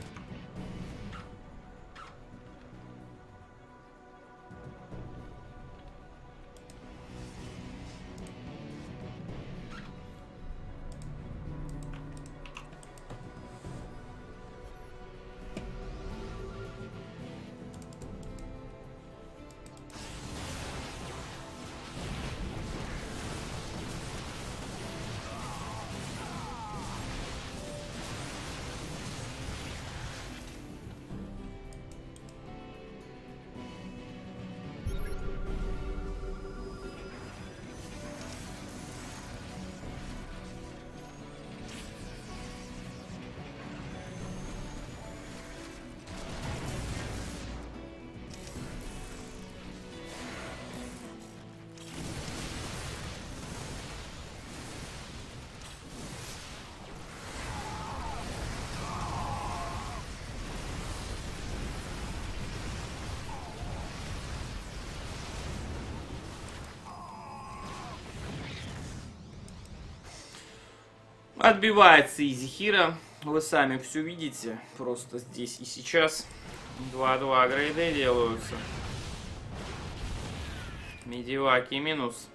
Отбивается Изи Хиро. Вы сами все видите. Просто здесь и сейчас. два-два грейды делаются. Медиваки минус.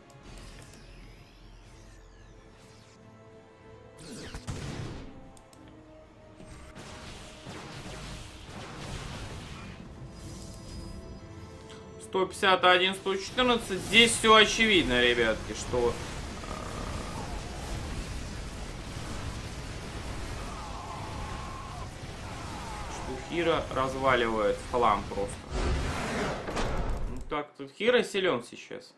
сто пятьдесят один сто четырнадцать. Здесь все очевидно, ребятки, что... Хиро разваливает в хлам просто. Ну так, тут Хиро силен сейчас.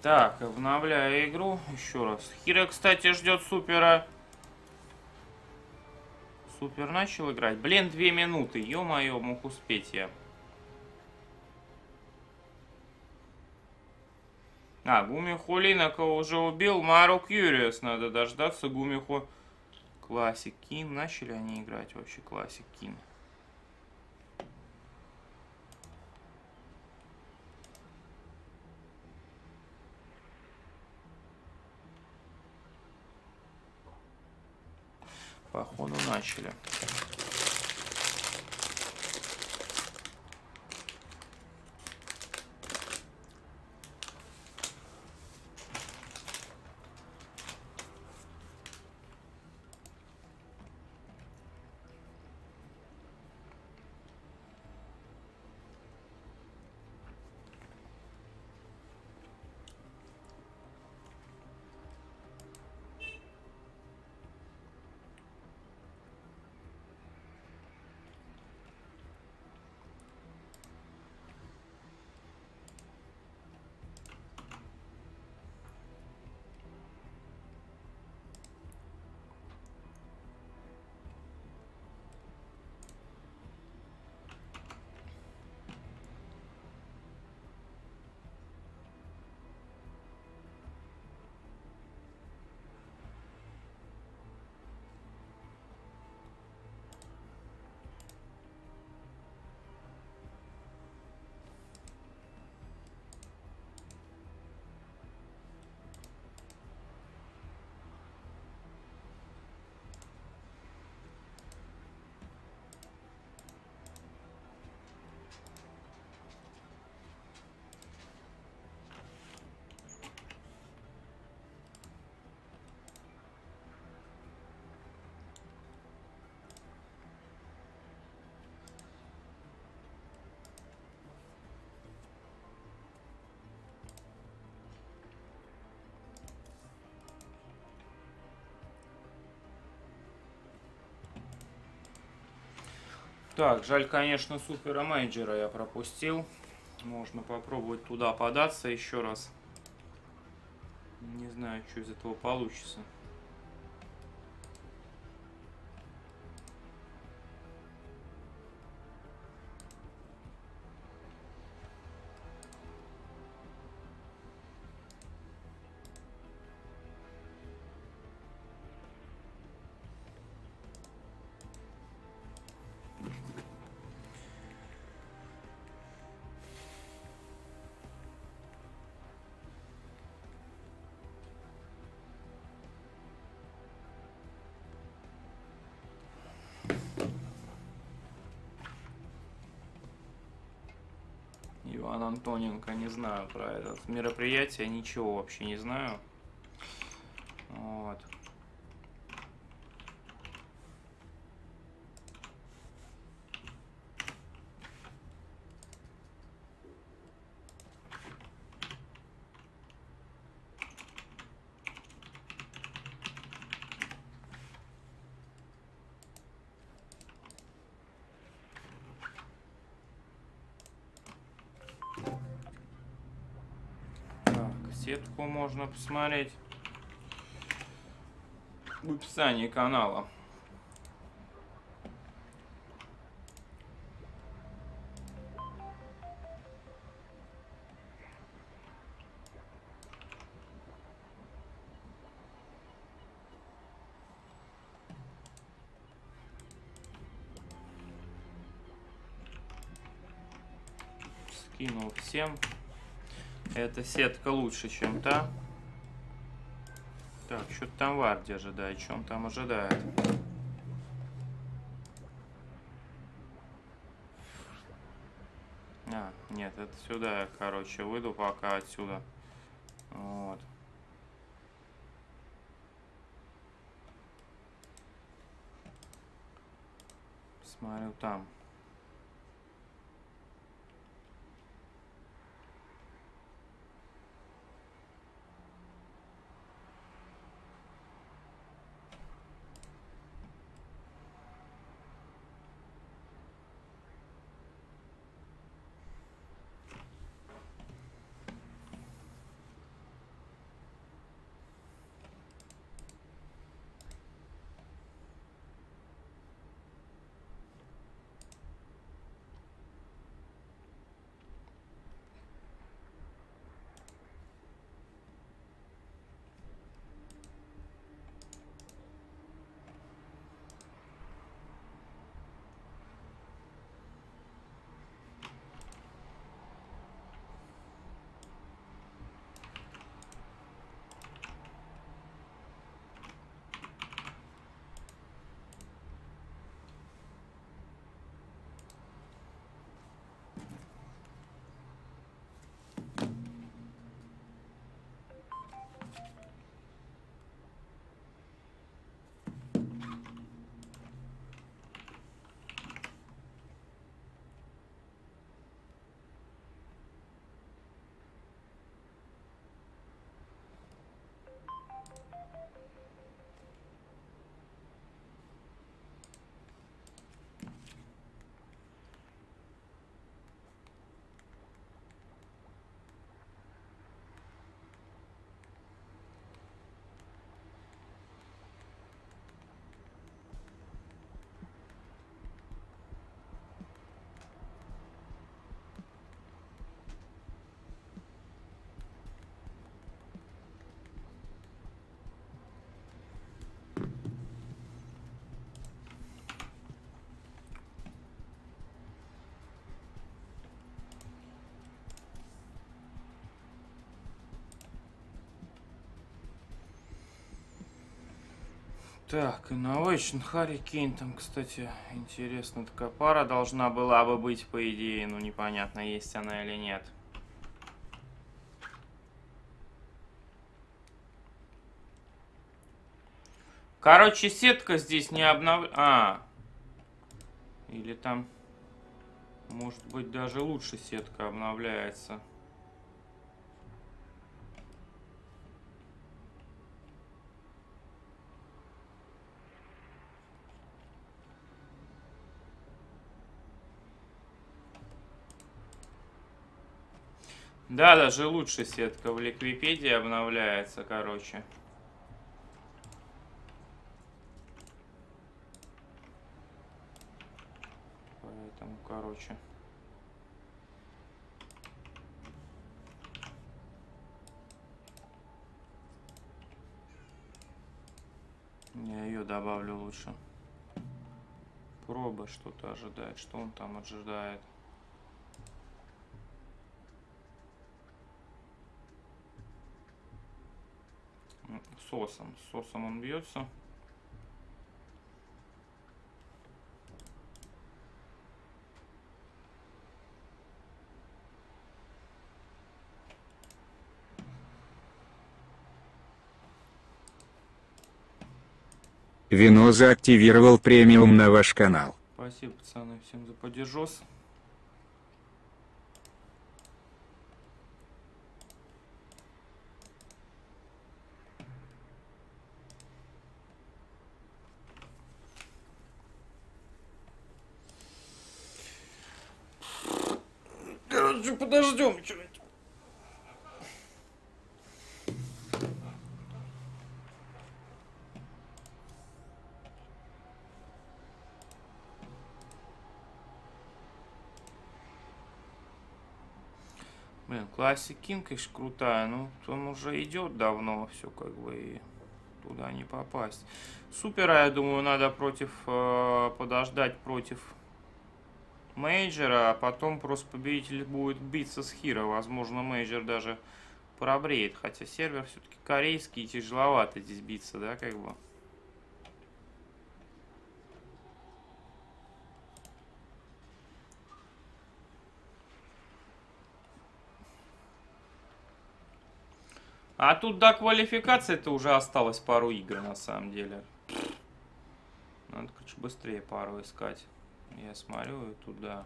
Так, обновляю игру еще раз. Хиро, кстати, ждет супера. Супер начал играть. Блин, две минуты. Ё-моё, мог успеть я. А, Гумиху Линакова уже убил. Мару Кьюриос надо дождаться. Гумиху Классик Кин. Начали они играть вообще Классик Кин? Походу начали. Так, жаль, конечно, супера мейджора я пропустил. Можно попробовать туда податься еще раз. Не знаю, что из этого получится. Иван Антоненко, не знаю про это мероприятие, ничего вообще не знаю. Вот. Сетку можно посмотреть в описании канала. Скинул всем. Эта сетка лучше, чем та. Так, что-то там Варди ожидает. Что он там ожидает? А, нет, это сюда я, короче, выйду пока отсюда. Вот. Смотрю там. Так, Innovation, Hurricane, там, кстати, интересно, такая пара должна была бы быть, по идее, ну, непонятно, есть она или нет. Короче, сетка здесь не обнов... А, или там, может быть, даже лучше сетка обновляется. Да, даже лучше сетка в Ликвипедии обновляется, короче. Поэтому, короче. Я ее добавлю лучше. Проба что-то ожидает. Что он там ожидает? Сосом. Сосом он бьется. Виноза активировал премиум на ваш канал. Спасибо, пацаны, всем за поддержос. Короче, подождем что-нибудь. Блин, Classic King, конечно, крутая, но он уже идет давно, все как бы, и туда не попасть. Супера, я думаю, надо против э, подождать против мейджора, а потом просто победитель будет биться с Хиро. Возможно, мейджор даже пробреет, хотя сервер все-таки корейский и тяжеловато здесь биться, да, как бы. А тут до квалификации-то уже осталось пару игр, на самом деле. Надо, короче, быстрее пару искать. Я смотрю и туда.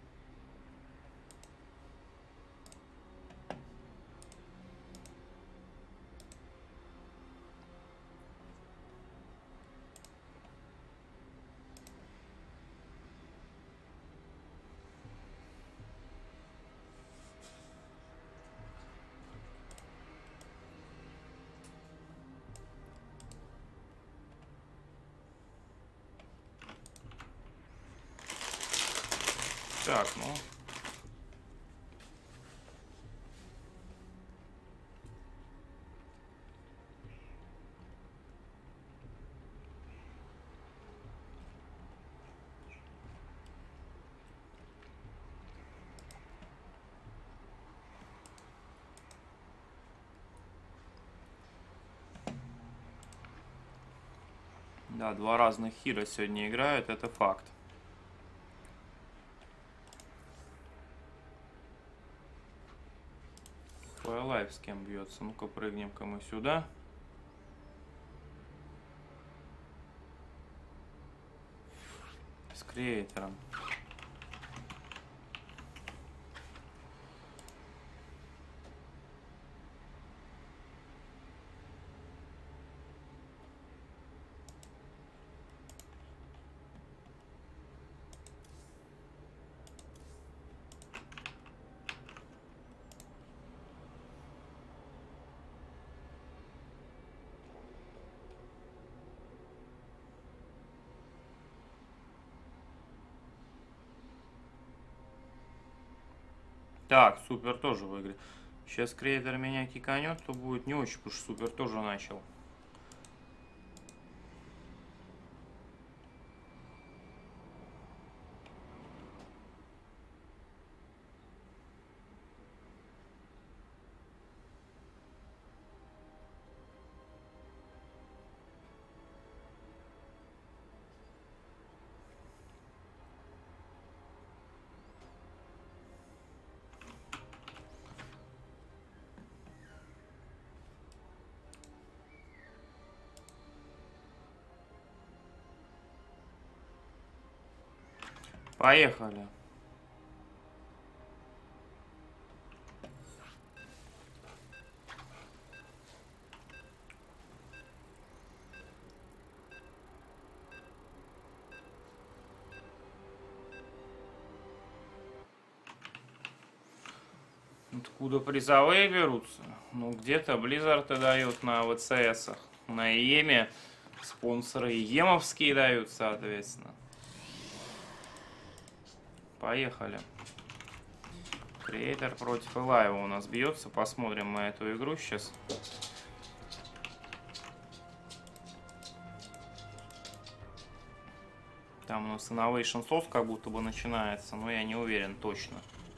Так, ну. Да, два разных хира сегодня играют, это факт. Лайв с кем бьется? Ну-ка, прыгнем-ка мы сюда. С креатором. Так, супер тоже в игре. Сейчас креатор меня киканет, то будет не очень, потому что супер тоже начал. Поехали. Откуда призовые берутся? Ну, где-то Blizzard и дает на ВЦСах. На Иеме спонсоры Иемовские дают, соответственно. Поехали. Креатор против Элаева у нас бьется. Посмотрим мы эту игру сейчас. Там у нас Innovation Source как будто бы начинается, но я не уверен точно.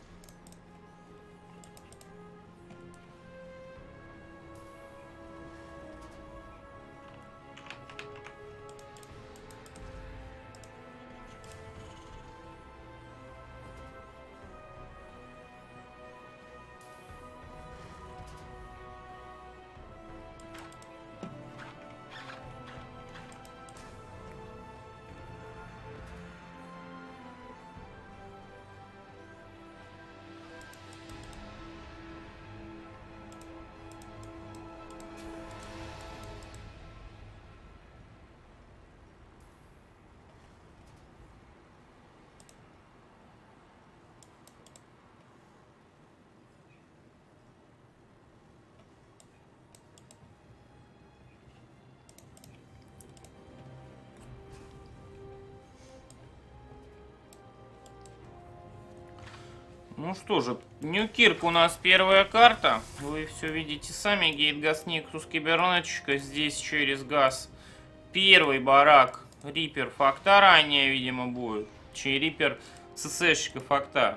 Ну что же, Ньюкирк у нас первая карта. Вы все видите сами. Гейтгаз Никтус Кибернетчика. Здесь через газ первый барак. Риппер Факта ранее, видимо, будет. Чей Риппер ЦЦшка Факта.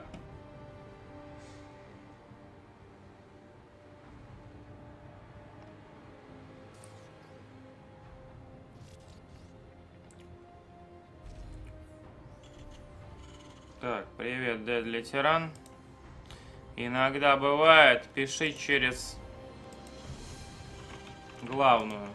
Так, привет, Дедли Тиран. Иногда бывает, пиши через главную.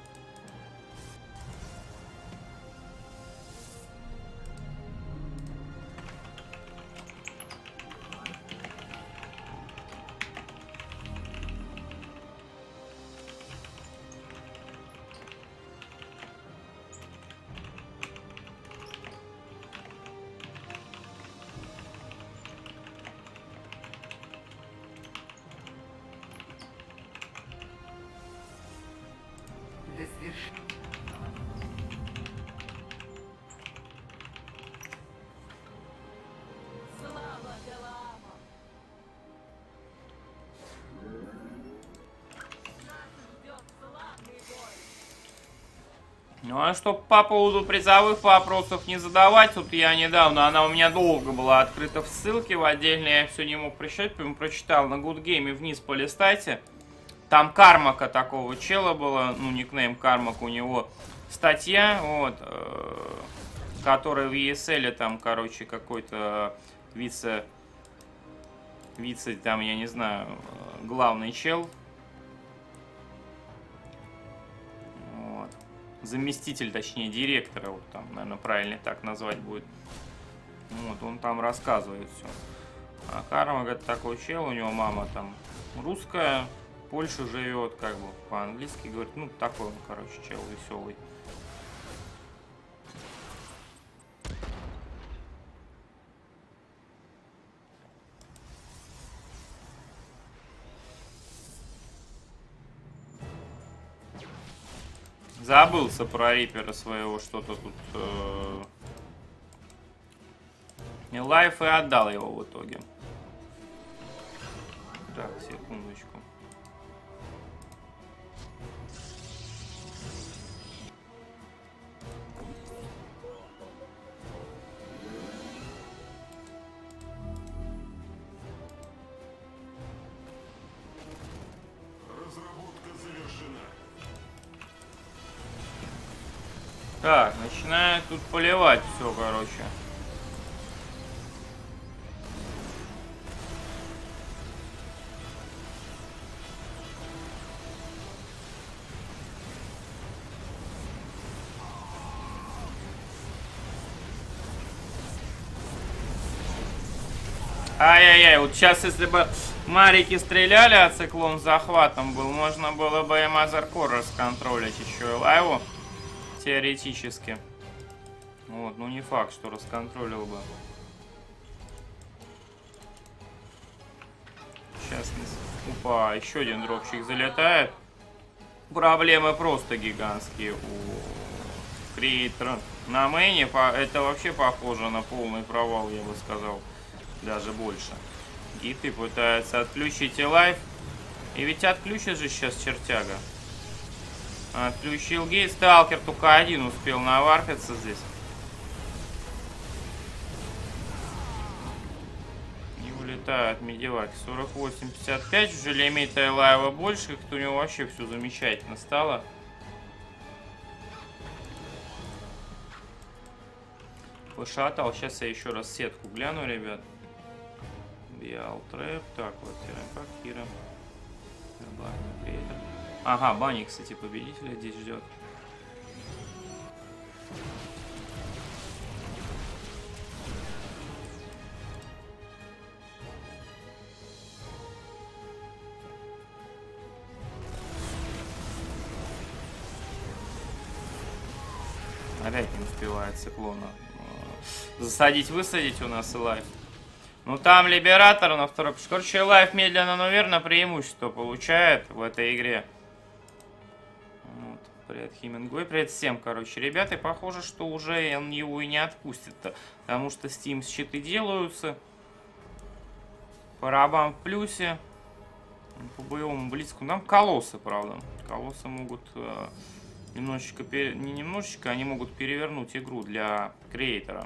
Ну а чтоб по поводу призовых вопросов не задавать, тут я недавно, она у меня долго была открыта в ссылке, в отдельно я все не мог прочитать, поэтому прочитал на Good Game, вниз полистайте. Там Кармака такого чела было, ну никнейм Кармак у него, статья, вот, э, которая в и эс эл там, короче, какой-то вице, вице там, я не знаю, главный чел. Заместитель, точнее, директора, вот там, наверное, правильно так назвать будет. Вот, он там рассказывает все. А Карма, говорит, такой чел, у него мама там русская, в Польше живет, как бы, по-английски говорит, ну, такой он, короче, чел веселый. Забылся про Риппера своего, что-то тут. Э... И лайф и отдал его в итоге. Так, секундочку. Так, начинает тут поливать все, короче. Ай-яй-яй, вот сейчас, если бы марики стреляли, а циклон с захватом был, можно было бы и Мазеркор расконтролить еще и лайву. Теоретически. Вот, ну не факт, что расконтролил бы. Сейчас, опа, еще один дропчик залетает. Проблемы просто гигантские у Креатора на мейне. Это вообще похоже на полный провал, я бы сказал. Даже больше. Гиты пытаются отключить и лайф. И ведь отключит же сейчас чертяга. Отключил гейт. Сталкер только один успел наваркаться здесь. И улетают медиваки. сорок восемь пятьдесят пять. Уже лимита и лайва больше. Как-то у него вообще все замечательно стало. Пошатал. Сейчас я еще раз сетку гляну, ребят. Биал трэп. Так, вот как Кира. Ага, Бани, кстати, победителя здесь ждет. Опять не успевает циклона засадить, высадить у нас и лайф. Ну там Либератор на второй. Короче, лайф медленно, но верно преимущество получает в этой игре. Вот. Привет, Хемингуэй. Привет всем, короче, ребята. И похоже, что уже он его и не отпустит. Потому что Steam щиты делаются. По рабам в плюсе. По боевому близку. Нам колоссы, правда. Колоссы могут э, немножечко, пере... не немножечко, они могут перевернуть игру для креатора.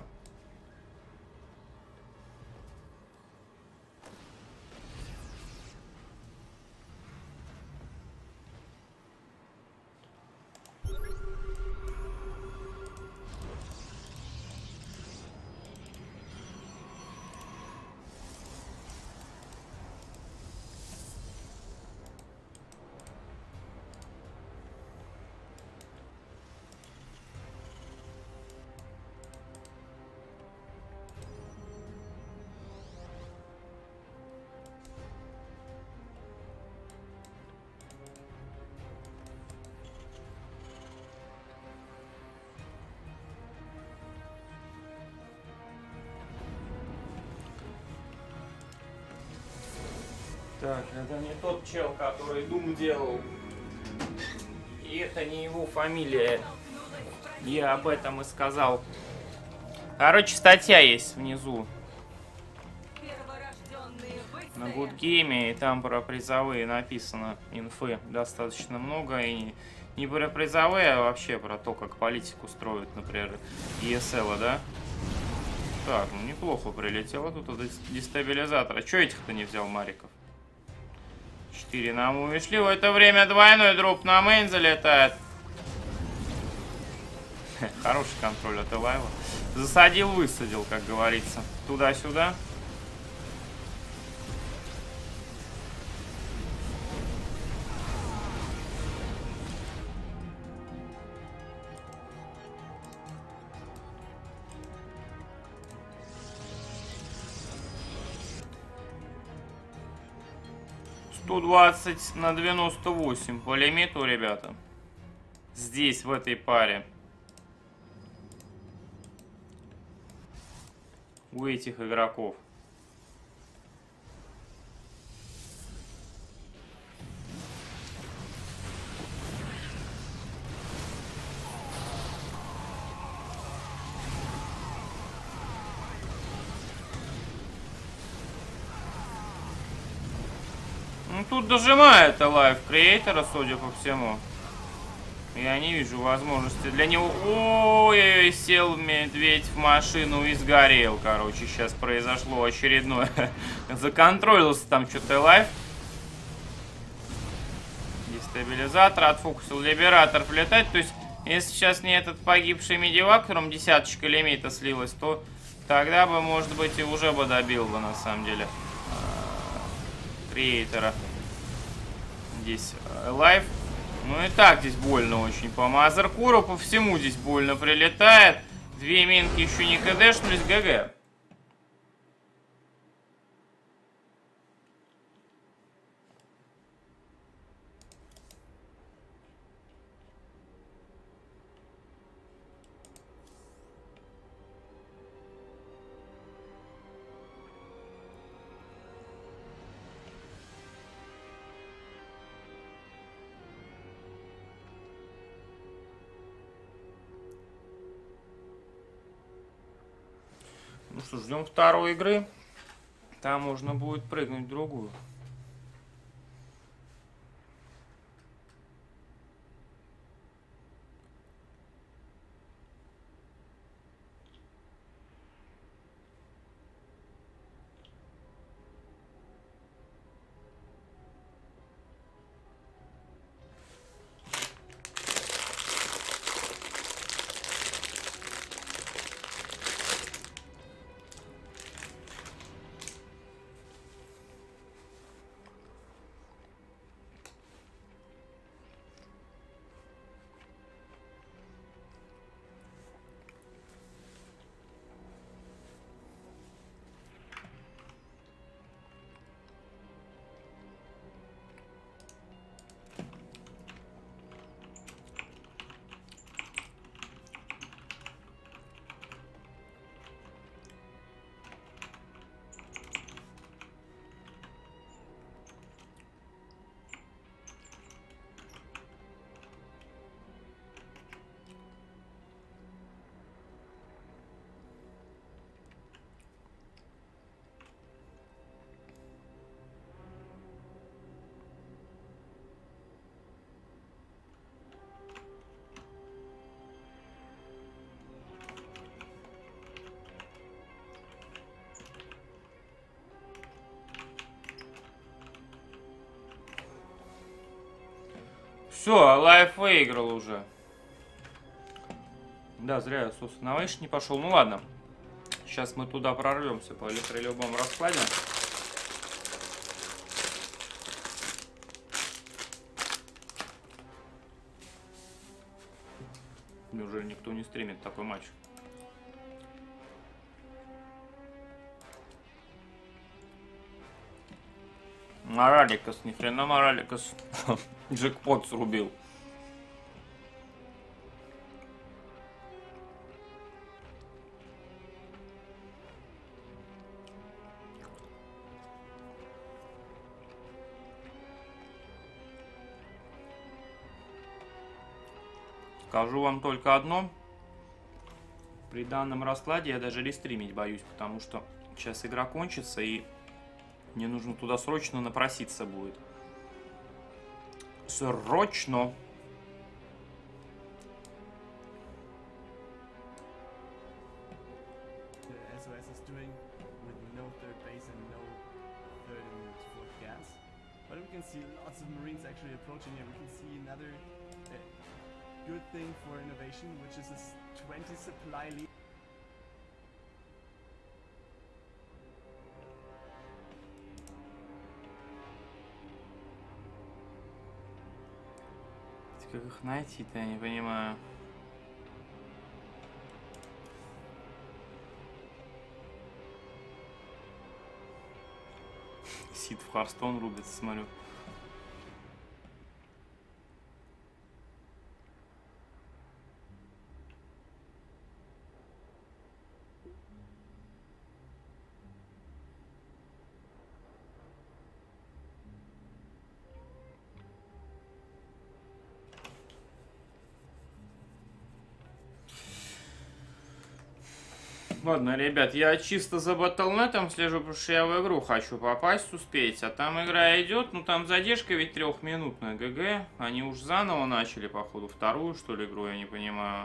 Так, это не тот чел, который Дум делал. И это не его фамилия. Я об этом и сказал. Короче, статья есть внизу. На Гудгейме, и там про призовые написано инфы достаточно много. И не про призовые, а вообще про то, как политику строят, например, и эс эл, да? Так, ну неплохо прилетело тут дестабилизатор. А чё этих-то не взял Мариков? четыре нам увешли. В это время двойной дроп на мейн залетает. Хороший контроль от Элайва. Засадил, высадил, как говорится. Туда-сюда. сто двадцать на девяносто восемь по лимиту, ребята. Здесь, в этой паре. У этих игроков. Ну, тут дожимает лайф креатора, судя по всему. Я не вижу возможности для него. Ой, сел медведь в машину и сгорел. Короче, сейчас произошло очередное. Законтролился там что-то лайф. Дестабилизатор, отфокусил Либератор влетать. То есть, если сейчас не этот погибший медивак, которым десяточка лимита слилась, то тогда бы, может быть, и уже бы добил бы, на самом деле, креатора. Здесь лайф. Ну и так здесь больно очень. По Мазеркору, по всему здесь больно прилетает. Две минки еще не кдшнулись. ГГ. Ну что, ждем второй игры. Там можно будет прыгнуть в другую. Все, лайф выиграл уже. Да, зря я, собственно, на выше не пошел. Ну ладно. Сейчас мы туда прорвемся по при любом раскладе. Неужели никто не стримит такой матч? Мораликас, ни хрена Мораликас. Джекпот срубил. Скажу вам только одно. При данном раскладе я даже рестримить боюсь, потому что сейчас игра кончится и мне нужно туда срочно напроситься будет. Срочно. Good thing for innovation, which is a twenty supply lead. Как их найти-то, я не понимаю. Сид в Харстон рубится, смотрю. Ладно, ребят, я чисто за батлнетом слежу, потому что я в игру хочу попасть, успеть. А там игра идет, ну там задержка ведь трехминутная, ГГ. Они уж заново начали, походу, вторую, что ли, игру, я не понимаю.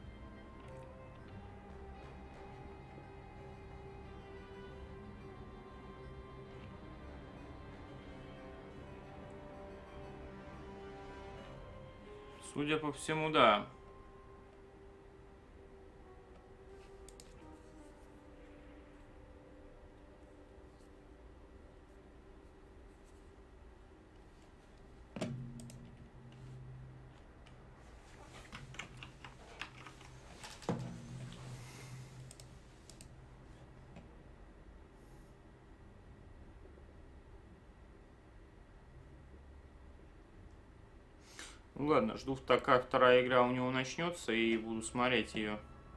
Судя по всему, да. Ну ладно, жду, такая вторая игра у него начнется и буду смотреть ее.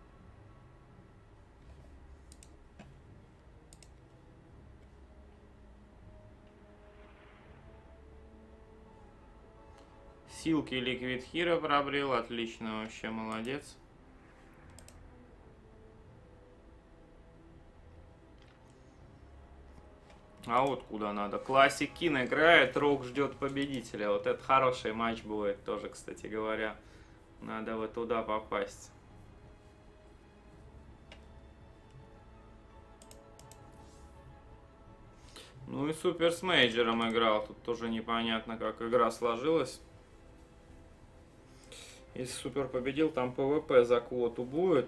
Силки Liquid Hero пробрел, отлично, вообще молодец. А вот куда надо. Классик Кин играет, Рок ждет победителя. Вот это хороший матч будет тоже, кстати говоря. Надо вот туда попасть. Ну и Супер с Мейджером играл. Тут тоже непонятно, как игра сложилась. Если Супер победил, там ПВП за квоту будет.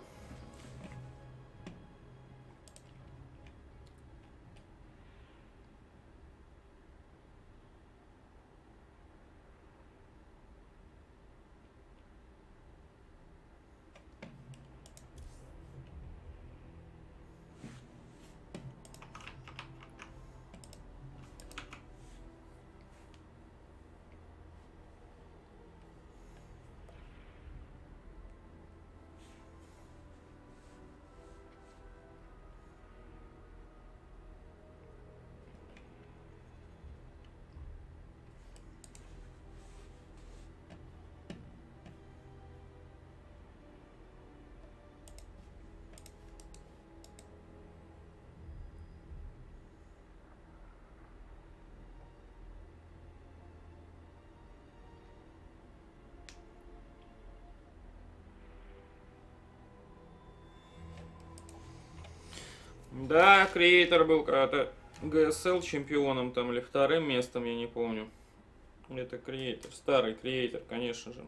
Да, Креатор был когда-то ГСЛ чемпионом там или вторым местом, я не помню. Это Креатор, старый Креатор, конечно же.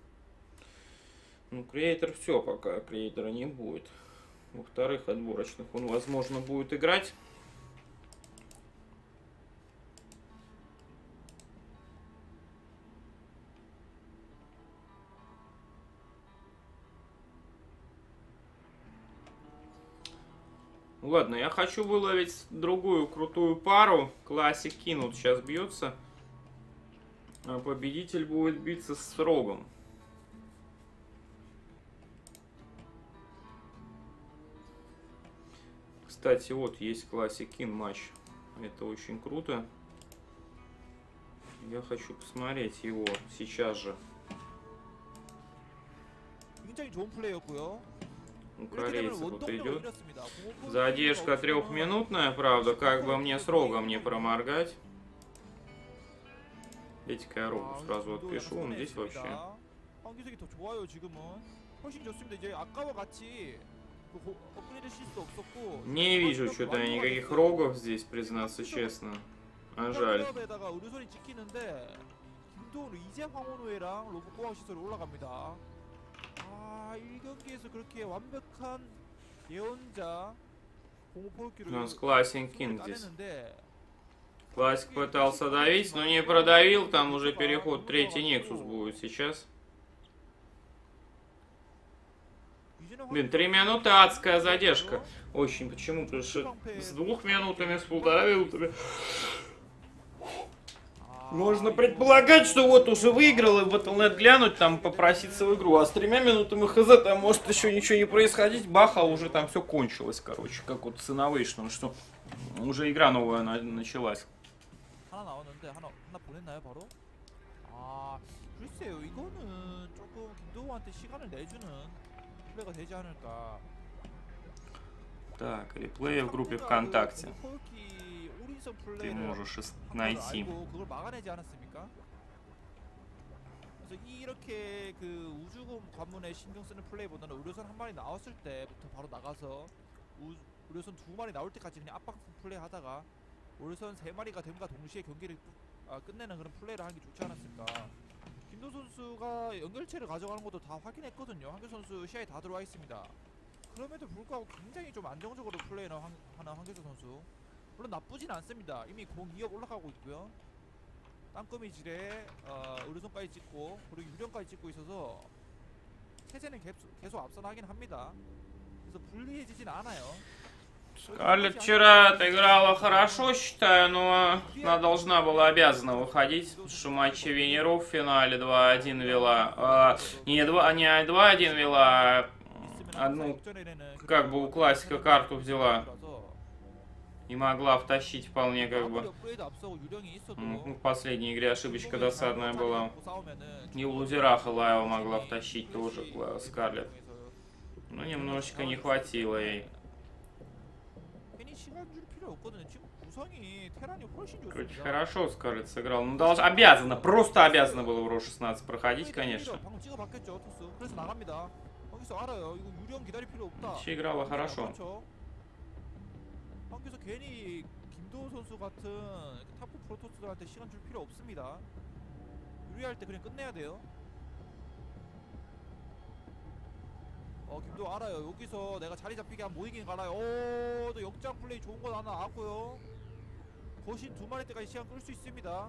Ну, Креатор все, пока Креатора не будет. Во вторых отборочных он, возможно, будет играть. Ладно, я хочу выловить другую крутую пару. Классик Кин вот сейчас бьется. А победитель будет биться с Рогом. Кстати, вот есть Классик Кин матч. Это очень круто. Я хочу посмотреть его сейчас же. 굉장히 좋은 플레이였고요. У корейцев вот идет. Задержка трехминутная, правда, как бы мне с Рогом не проморгать. Дайте-ка я Рогу сразу отпишу, он здесь вообще. 한기석이 더 좋아요 지금은. 훨씬 좋습니다. 이제 아까와 같이 업그레이드 실수도 없었고. Не вижу что-то никаких Рогов здесь, признаться честно. А жаль. 에다가 의료선이 찍히는데 김도훈 이제 황원우회랑 로봇공학 시설 올라갑니다. 아, 일 경기에서 그렇게 완벽한 예언자 공포기를 У нас Классик Кин здесь. Классик пытался давить, но не продавил. Там уже переход, третий Нексус будет сейчас. Блин, три минуты адская задержка. Очень, почему? Потому что с двух минутами, с полтора минутами. Можно предполагать, что вот уже выиграл и в батл точка нет глянуть, там попроситься в игру. А с тремя минутами хз там может еще ничего не происходить. Баха, уже там все кончилось, короче. Как вот с Innovation, что уже игра новая на началась. 하나 나오는데 하나 하나 보냈나요 바로? 아 글쎄요 이거는 조금 김도우한테 시간을 내주는 플레이가 되지 않을까. Так, реплеи в группе ВКонтакте. Ты можешь найти. 그걸 막아내지 않았습니까? 그래서 이렇게 그 우주금 관문에 신경 쓰는 플레이보다는 의료선 한 마리 나왔을 때부터 바로 나가서 우, 의료선 두 마리 나올 때까지 그냥 압박 플레이 하다가 의료선 세 마리가 됨과 동시에 경기를 아, 끝내는 그런 플레이를 하는 게 좋지 않았을까. 김도 선수가 연결체를 가져가는 것도 다 확인했거든요. 한교 선수 시야에 다 들어와 있습니다. 그럼에도 불구하고 굉장히 좀 안정적으로 플레이를 하는 한교수 선수. 물론 나쁘진 않습니다. 이미 공 이억 올라가고 있고요. 땅거미 질에 어, 의료선까지 찍고 그리고 유령까지 찍고 있어서 체제는 계속, 계속 앞서나긴 합니다. 그래서 불리해지진 않아요. Скарлетт вчера отыграла хорошо, считаю, но она должна была обязана выходить, потому что матчи Венеров в финале два один вела. А, не два, не два один вела, а одну, как бы у классика карту взяла. И могла втащить вполне как бы. Ну, в последней игре ошибочка досадная была. И у Лузераха Лаева могла втащить тоже Скарлетт. Но немножечко не хватило ей. 구성이 테란이 훨씬 Короче, 좋습니다. хорошо Скарлетт сыграл. Ну, должна, обязана, просто обязана было в Ро шестнадцать проходить, конечно. 방금 찍어 봤겠죠, 토스. 그래서 나갑니다. 거기서 알아요. 이거 유령 기다릴 필요 없다. Вообще играла хорошо. 그렇죠. 거기서 괜히 김도호 선수 같은 탑구 프로토스들한테 시간 줄 필요 없습니다. 유리할 때 그냥 끝내야 돼요. 어, 김도호 알아요. 여기서 내가 자리 잡히게 하면 못 이기는 거 알아요. 오, 또 역장 플레이 좋은 거 하나 나왔고요. 거신 두 마리 때까지 시간 끌 수 있습니다.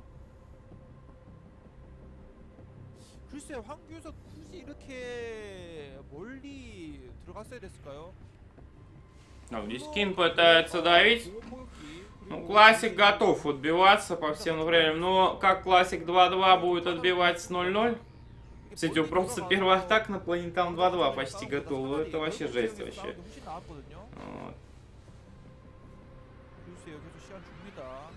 글쎄, 황규석 굳이 이렇게 멀리 들어갔어야 됐을까요? А, здесь Кин пытается давить. Ну, Классик готов отбиваться по всем временам. Но как Классик два-два будет отбивать с ноль-ноль? Кстати, просто первая атака на Планетам два-два почти готова. Это вообще жесть вообще. Вот. 글쎄요, 계속 시간 줍니다.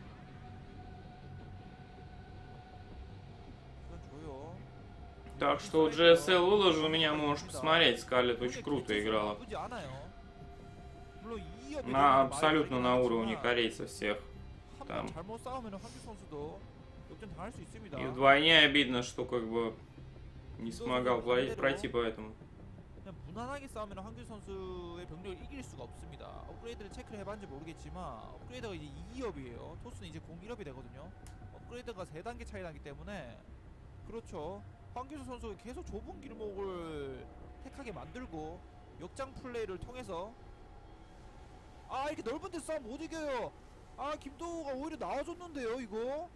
시간 줘요. Так что джи эс эл выложил меня, можешь посмотреть. Скарлетт очень круто играла. 나쁘지 않아요. 물론 이 업이 На, 많이 абсолютно на 걸리긴 уровне 하지만 корейцев всех. 한번 там. 잘못 싸우면 황규 선수도 역전 당할 수 있습니다. И вдвойне обидно, что как бы не смогал прой- пройти поэтому. 그냥 무난하게 싸우면 황규 선수의 병력을 이길 수가 없습니다. 업그레이드를 체크를 해봤는지 모르겠지만 업그레이드가 이제 이 업이에요. 토스는 이제 공 일 업이 되거든요. 업그레이드가 세 단계 차이 나기 때문에 그렇죠. 황규수 선수가 계속 좁은 길목을 택하게 만들고 역장 플레이를 통해서 아, 이렇게 넓은 데 싸움 못 이겨요. 아, 김도호가 오히려 나와줬는데요, 이거.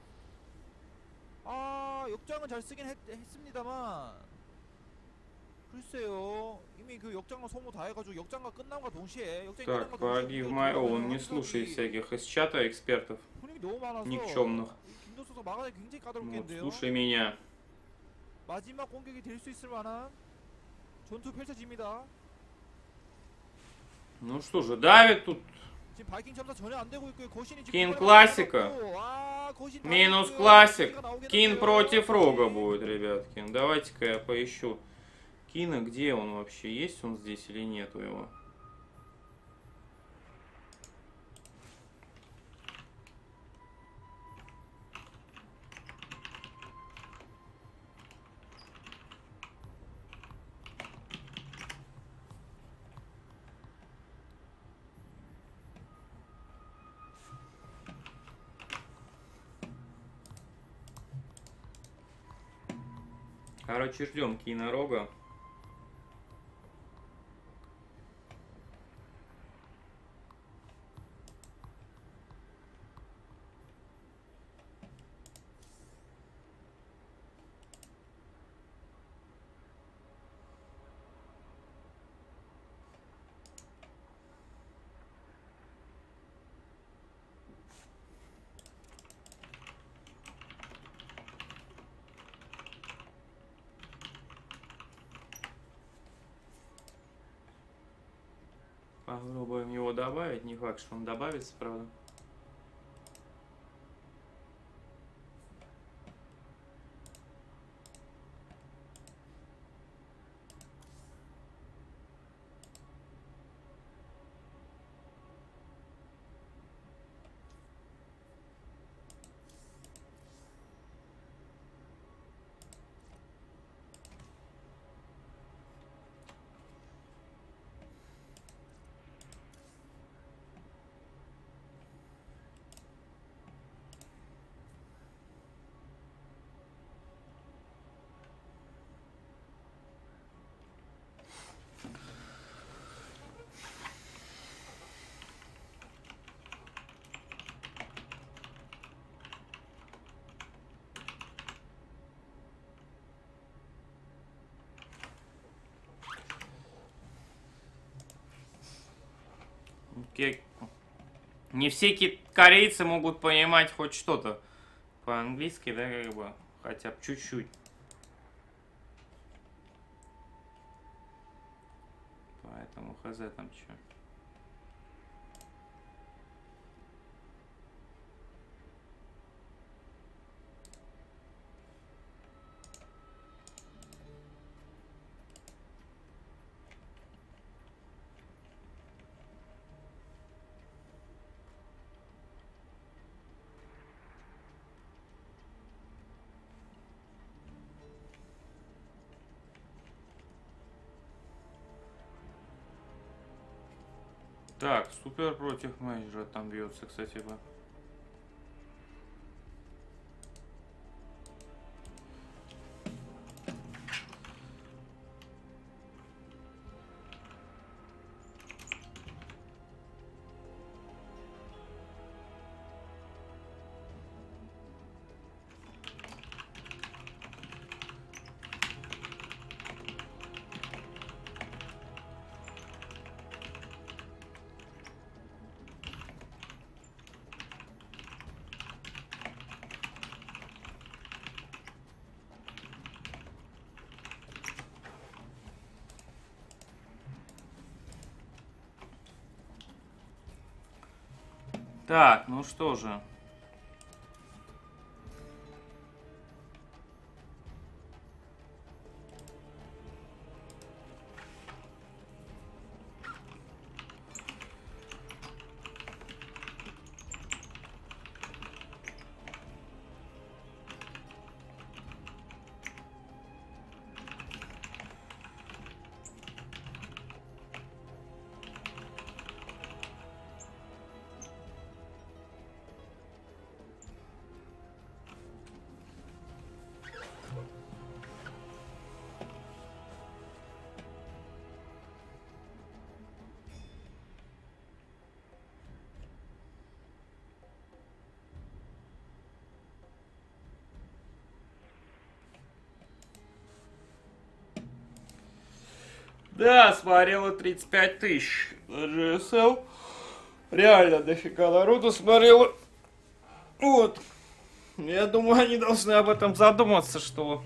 아, 역장은 잘 쓰긴 했, 했습니다만 글쎄요, 이미 그 역장과 소모 다 해가지고 역장과 끝남과 동시에 역장이 Так, 끝남과 동시에 Агиев 김도호 Майон, не 선수가 слушай 경기 всяких из чата экспертов. 분위기 너무 많아서 никчемных. 김도호 선수 막아내기 굉장히 Вот, 까다롭겠는데요. слушай меня. 마지막 공격이 될 수 있을 만한 전투 펼쳐집니다. Ну что же, давит тут. 지금 바이킹 점사 전혀 안 되고 있고요. 거신이 지금 Кин 후반에 классика. 나왔고, 아, 거신 Минус 당했고요. классик. 기회가 나오긴 Кин 했고요. против Рога будет, ребятки. Давайте-ка я поищу Кина. Где он вообще? Есть он здесь или нету его? Короче, ждем Кина Рога. Попробуем его добавить. Не факт, что он добавится, правда. Ке- Не все ки- корейцы могут понимать хоть что-то по-английски, да, как бы, хотя бы чуть-чуть. Поэтому хз там что. Так, супер против мейджора там бьется, кстати, бы. Так, ну что же. Да, смотрело тридцать пять тысяч на джи эс эл. Реально дофига народу смотрело. Вот. Я думаю, они должны об этом задуматься, что...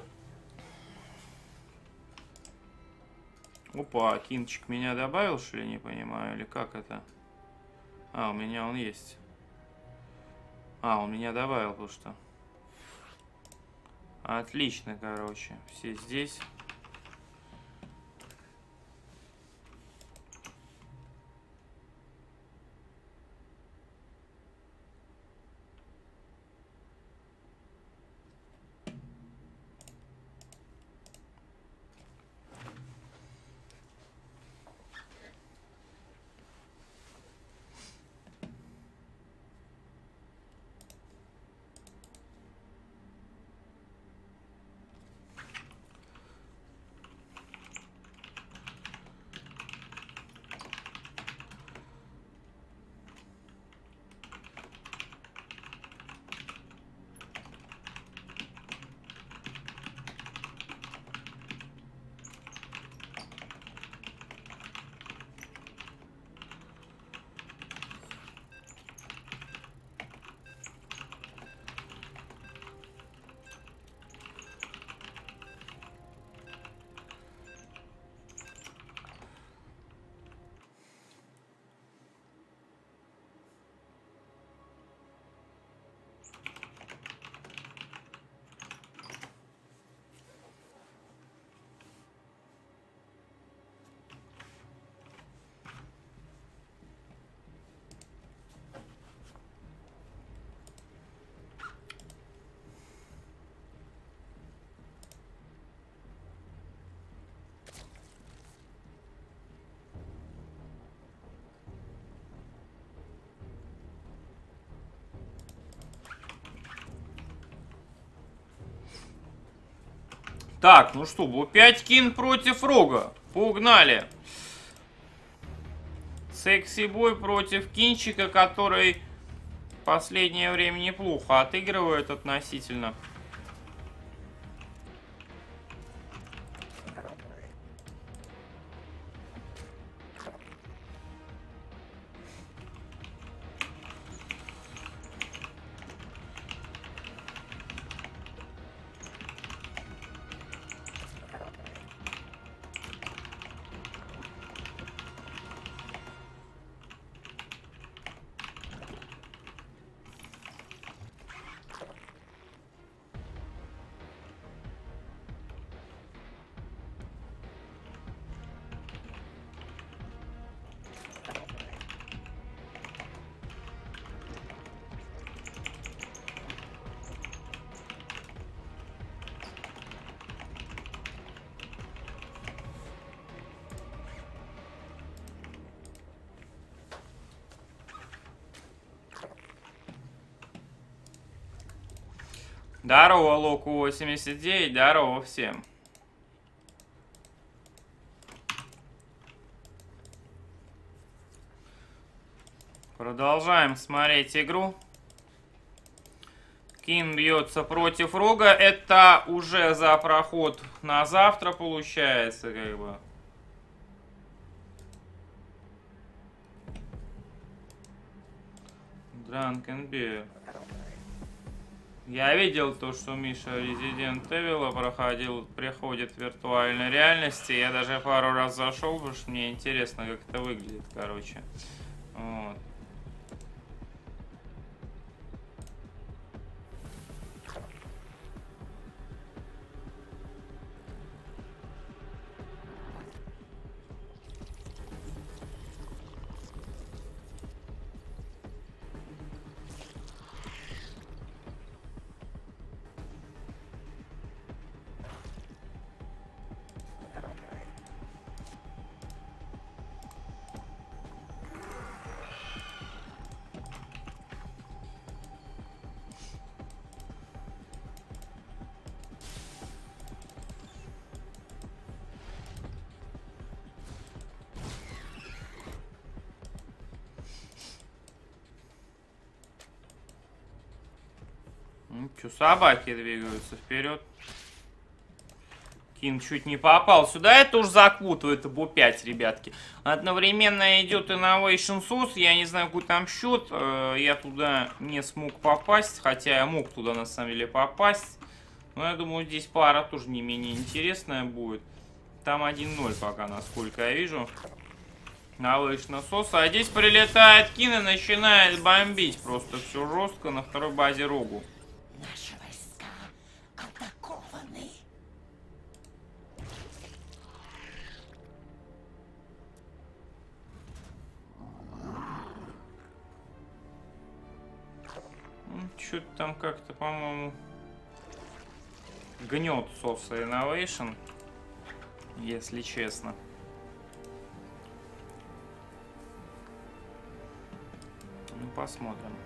Опа, кинчик меня добавил, что ли, не понимаю, или как это? А, у меня он есть. А, он меня добавил, потому что... Отлично, короче. Все здесь. Так, ну что, было пять кин против Рога. Погнали. Секси бой против кинчика, который в последнее время неплохо отыгрывает относительно. Здорово, Локу восемьдесят девять, здорово всем. Продолжаем смотреть игру. Кин бьется против Рога. Это уже за проход на завтра получается, как бы. Drunken Beer. Я видел то, что Миша Resident Evil проходил, приходит в виртуальной реальности. Я даже пару раз зашел, потому что мне интересно, как это выглядит, короче. Вот. Ну, что, собаки двигаются вперед. Кин чуть не попал сюда. Это уж закутывает бо пять, ребятки. Одновременно идет Innovation Sauce. Я не знаю, какой там счет. Я туда не смог попасть. Хотя я мог туда на самом деле попасть. Но я думаю, здесь пара тоже не менее интересная будет. Там один ноль пока, насколько я вижу. Innovation Sauce. А здесь прилетает Кин и начинает бомбить. Просто все жестко на второй базе Рогу. Наши войска атакованы. Ну, что-то там как-то, по-моему, гнет Соса Innovation, если честно. Ну, посмотрим.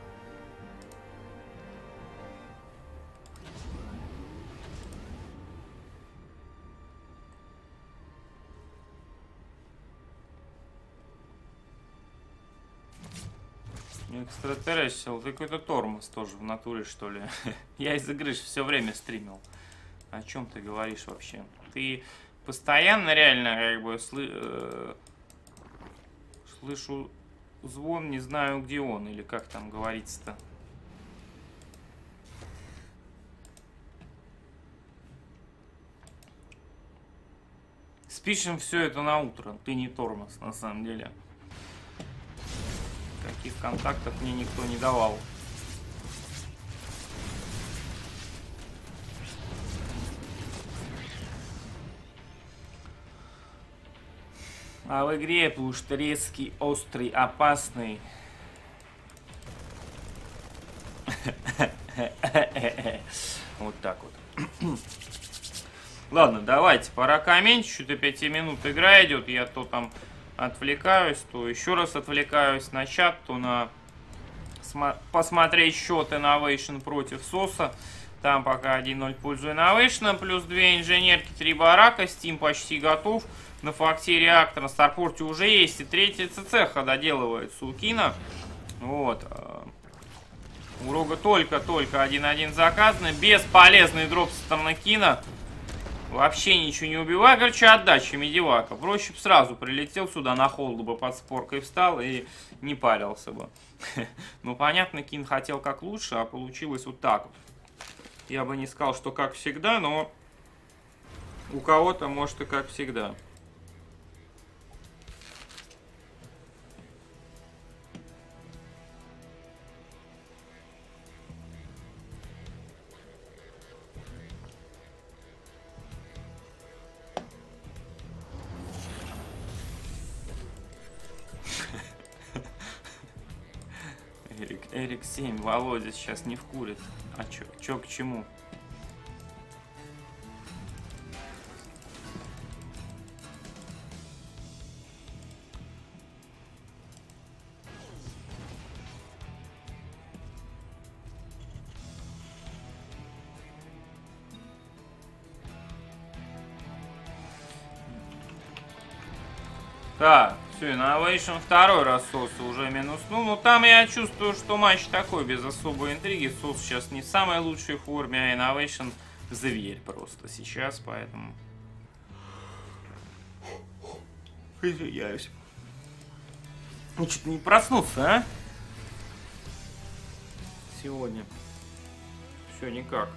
Экстратеррестрил, ты какой-то тормоз тоже в натуре, что ли? Я из игры все время стримил. О чем ты говоришь вообще? Ты постоянно реально как бы сл... э... слышу звон, не знаю где он, или как там говорится-то. Спишем все это на утро. Ты не тормоз, на самом деле. Таких контактов мне никто не давал. А в игре пуш резкий, острый, опасный. Вот так вот. Ладно, давайте, пора комментить. Что-то пять минут игра идет. Я то там отвлекаюсь, то еще раз отвлекаюсь на чат, то на посмотреть счет Innovation против Соса. Там пока один ноль в пользу Innovation, плюс две инженерки, три барака, Steam почти готов. На факте реактор, на Старпорте уже есть, и третья ЦЦХ доделывается у Кина. Вот. У Рога только-только один один заказано. Бесполезный дроп со стороны Кина. Вообще ничего не убиваю. Короче, отдача медивака. Проще бы сразу прилетел сюда, на холду бы под споркой встал и не парился бы. Ну, понятно, Кин хотел как лучше, а получилось вот так вот. Я бы не сказал, что как всегда, но у кого-то, может, и как всегда. Эрик, Эрик семь, Володя сейчас не вкурит. А чё, чё к чему? Так, все, Innovation второй раз Сос уже минуснул. Ну там я чувствую, что матч такой, без особой интриги. Сос сейчас не в самой лучшей форме, а Innovation зверь просто сейчас, поэтому... Извиняюсь. Ну что-то не проснулся, а? Сегодня. Все никак.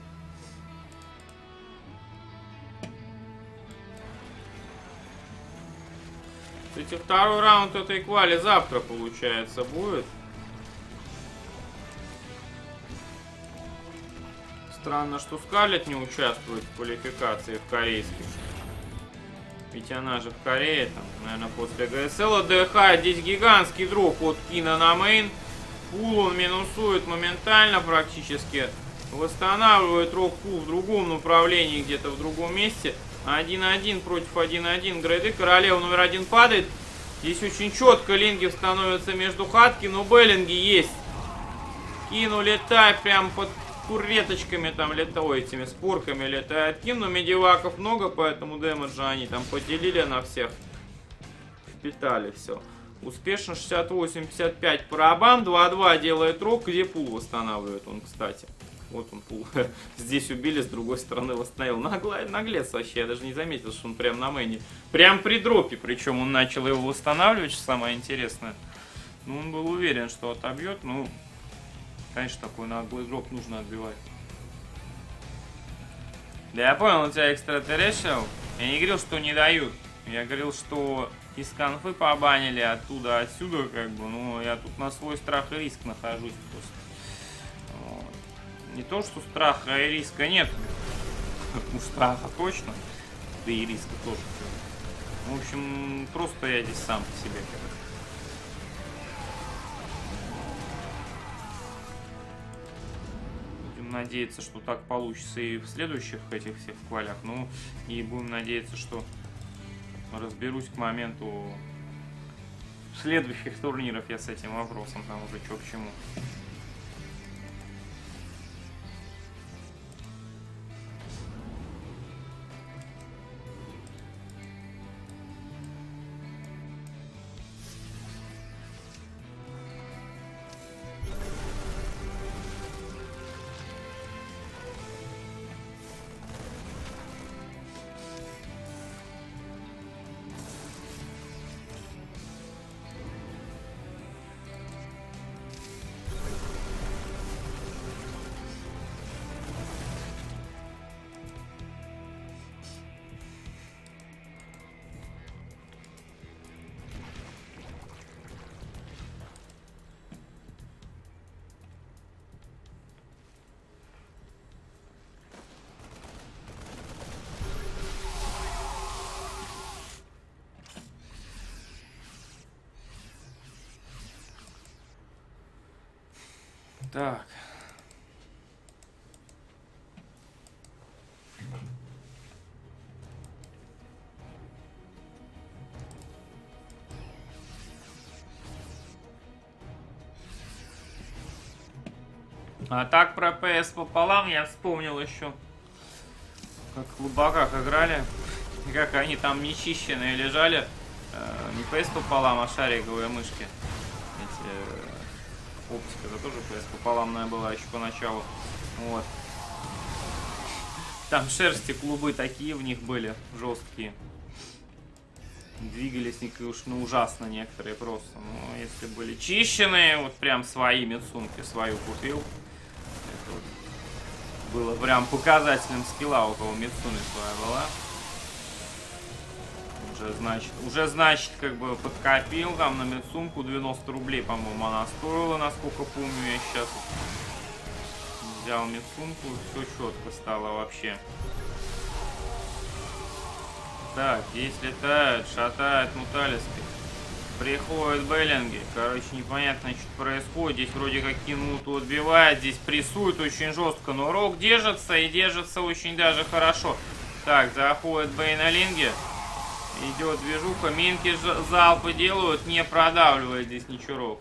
Кстати, второй раунд этой квали завтра, получается, будет. Странно, что Скарлетт не участвует в квалификации в корейских. Ведь она же в Корее, там, наверное, после ГСЛ. ДХ, здесь гигантский дроп от Кина на мейн. Пул он минусует моментально практически. Восстанавливает рок пул в другом направлении, где-то в другом месте. один-один против один-один. Грейды. Королева номер один падает. Здесь очень четко линги становятся между хатки, но Беллинги есть. Кин улетает прям под куреточками, там летает, этими спорками летает Кин. Но медиваков много, поэтому дэмэджа они там поделили на всех. Впитали все. Успешно шестьдесят восемь пятьдесят пять парабам. два-два делает рок. Где пул восстанавливает он, кстати. Вот он пул. Здесь убили, с другой стороны восстановил. Наглый, наглец вообще. Я даже не заметил, что он прям на мэне. Прям при дропе. Причем он начал его восстанавливать, что самое интересное. Ну, он был уверен, что отобьет. Ну, конечно, такой наглый дроп нужно отбивать. Да я понял, у тебя экстратерреstrial. Я не говорил, что не дают. Я говорил, что из конфы побанили оттуда, отсюда, как бы. Ну, я тут на свой страх и риск нахожусь просто. Не то, что страха и риска нет. У страха точно. Да и риска тоже. В общем, просто я здесь сам по себе. Будем надеяться, что так получится и в следующих этих всех квалях. Ну, и будем надеяться, что разберусь к моменту следующих турниров я с этим вопросом. Там уже что к чему. Так. А так про ПС пополам я вспомнил еще, как в Лубаках играли, как они там нечищенные лежали, э, не ПС пополам, а шариковые мышки. Эти, э, оптика, это тоже ПС пополамная была еще поначалу. Вот. Там шерсти, клубы такие в них были, жесткие. Двигались уж ну, ужасно некоторые просто. Но если были чищенные, вот прям свои Мицунки, свою купил. Это вот было прям показателем скилла, у кого Мицуни своя была. Уже значит, уже значит, как бы подкопил там на Мицунку девяносто рублей, по-моему, она стоила, насколько помню, я сейчас взял Мицунку, все четко стало вообще. Так, здесь летают, шатают муталиски. Приходят Беллинги. Короче, непонятно, что происходит. Здесь вроде как Кинмуту отбивает. Здесь прессует очень жестко. Но Рок держится и держится очень даже хорошо. Так, заходит Бейналинги. Идет движуха. Минки залпы делают. Не продавливает здесь ничего Рок.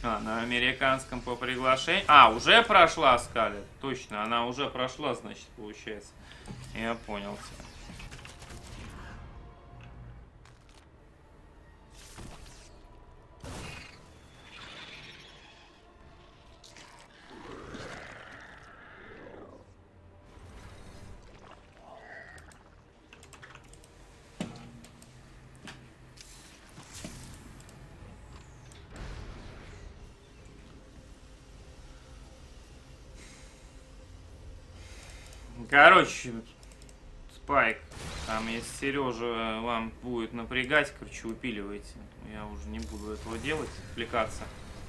А, на американском по приглашению. А, уже прошла Скарлетт. Точно, она уже прошла, значит, получается. Я понял тебя. Короче, Спайк, там если Сережа вам будет напрягать, короче, выпиливайте. Я уже не буду этого делать, отвлекаться.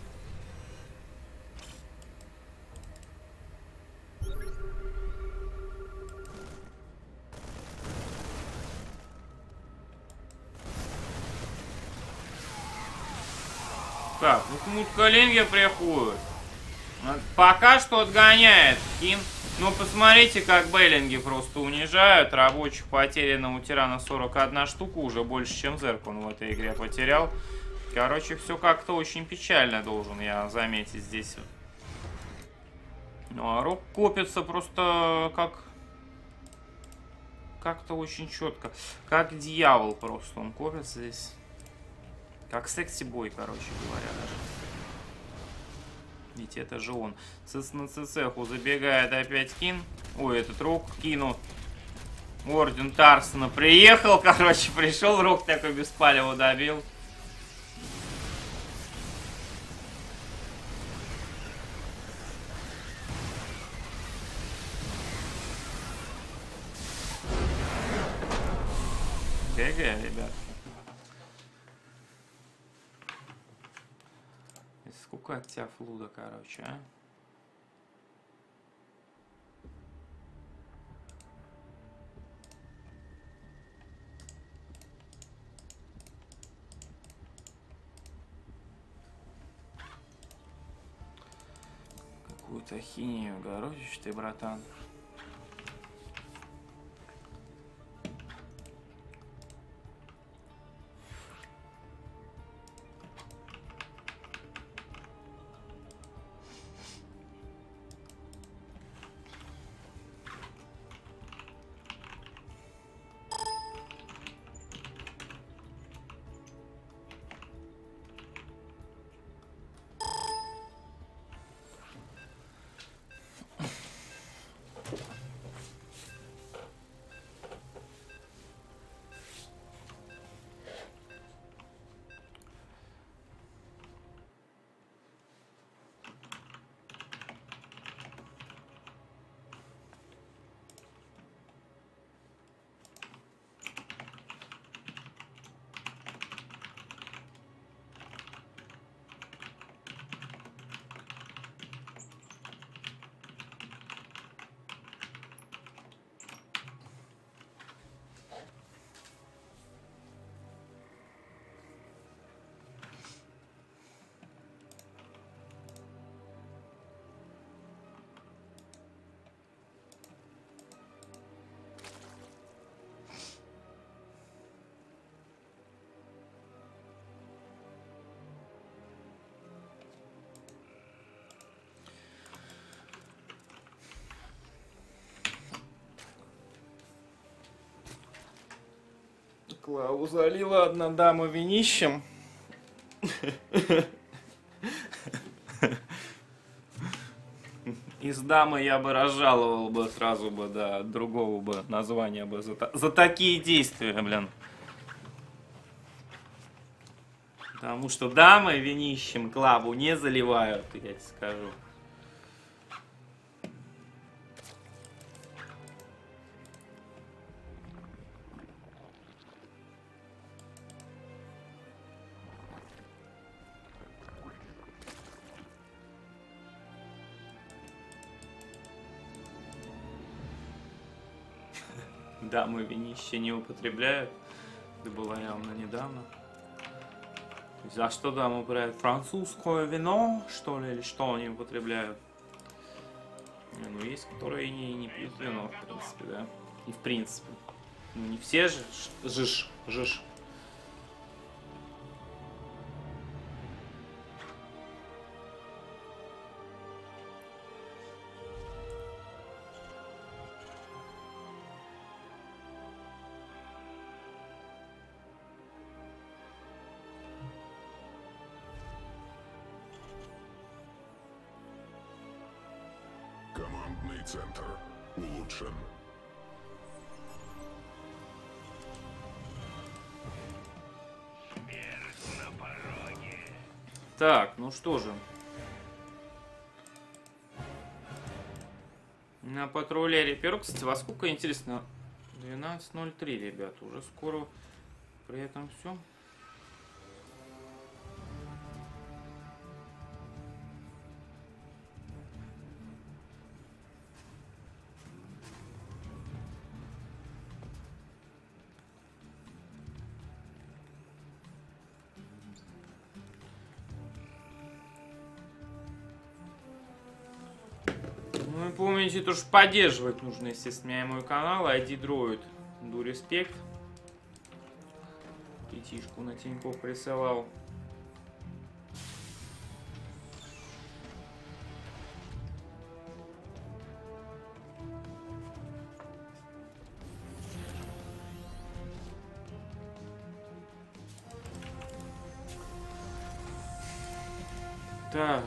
Так, ну кому-то коленги приходят. Пока что отгоняет Кин. Ну, посмотрите, как Беллинги просто унижают. Рабочих потерянного у тирана сорок одна штука. Уже больше, чем Зерк он в этой игре потерял. Короче, все как-то очень печально, должен я заметить здесь. Ну, а Рок копится просто как... Как-то очень четко. Как дьявол просто он копится здесь. Как секси-бой, короче говоря, даже. Ведь это же он. Цец на цецеху забегает опять Кин. Ой, этот Рок Кину. Орден Тарсона приехал, короче, пришел. Рок такой без палева добил. ГГ, ребят. Сколько от тебя флуда, короче, а? Какую-то хинею городишь ты, братан. Клаву залила одна дама винищем. Из дамы я бы разжаловал бы сразу бы, да, другого бы названия бы за, за такие действия, блин. Потому что дамы винищем Клаву не заливают, я тебе скажу. Дамы винище не употребляют. Это было явно недавно. За что дамы употребляют? Французское вино, что ли, или что они употребляют? Не, ну есть, которые не, не пьют вино, в принципе, да. И в принципе. Ну не все же, жиж, жиж. Исходный центр улучшен. Так, ну что же. На патруле репер. Кстати, во сколько, интересно? двенадцать ноль три, ребят. Уже скоро при этом все. Ну и помните, то что поддерживать нужно, естественно, меня и мой канал. ай ди Droid Do Respect. Пятишку на Тинькофф присылал. Так.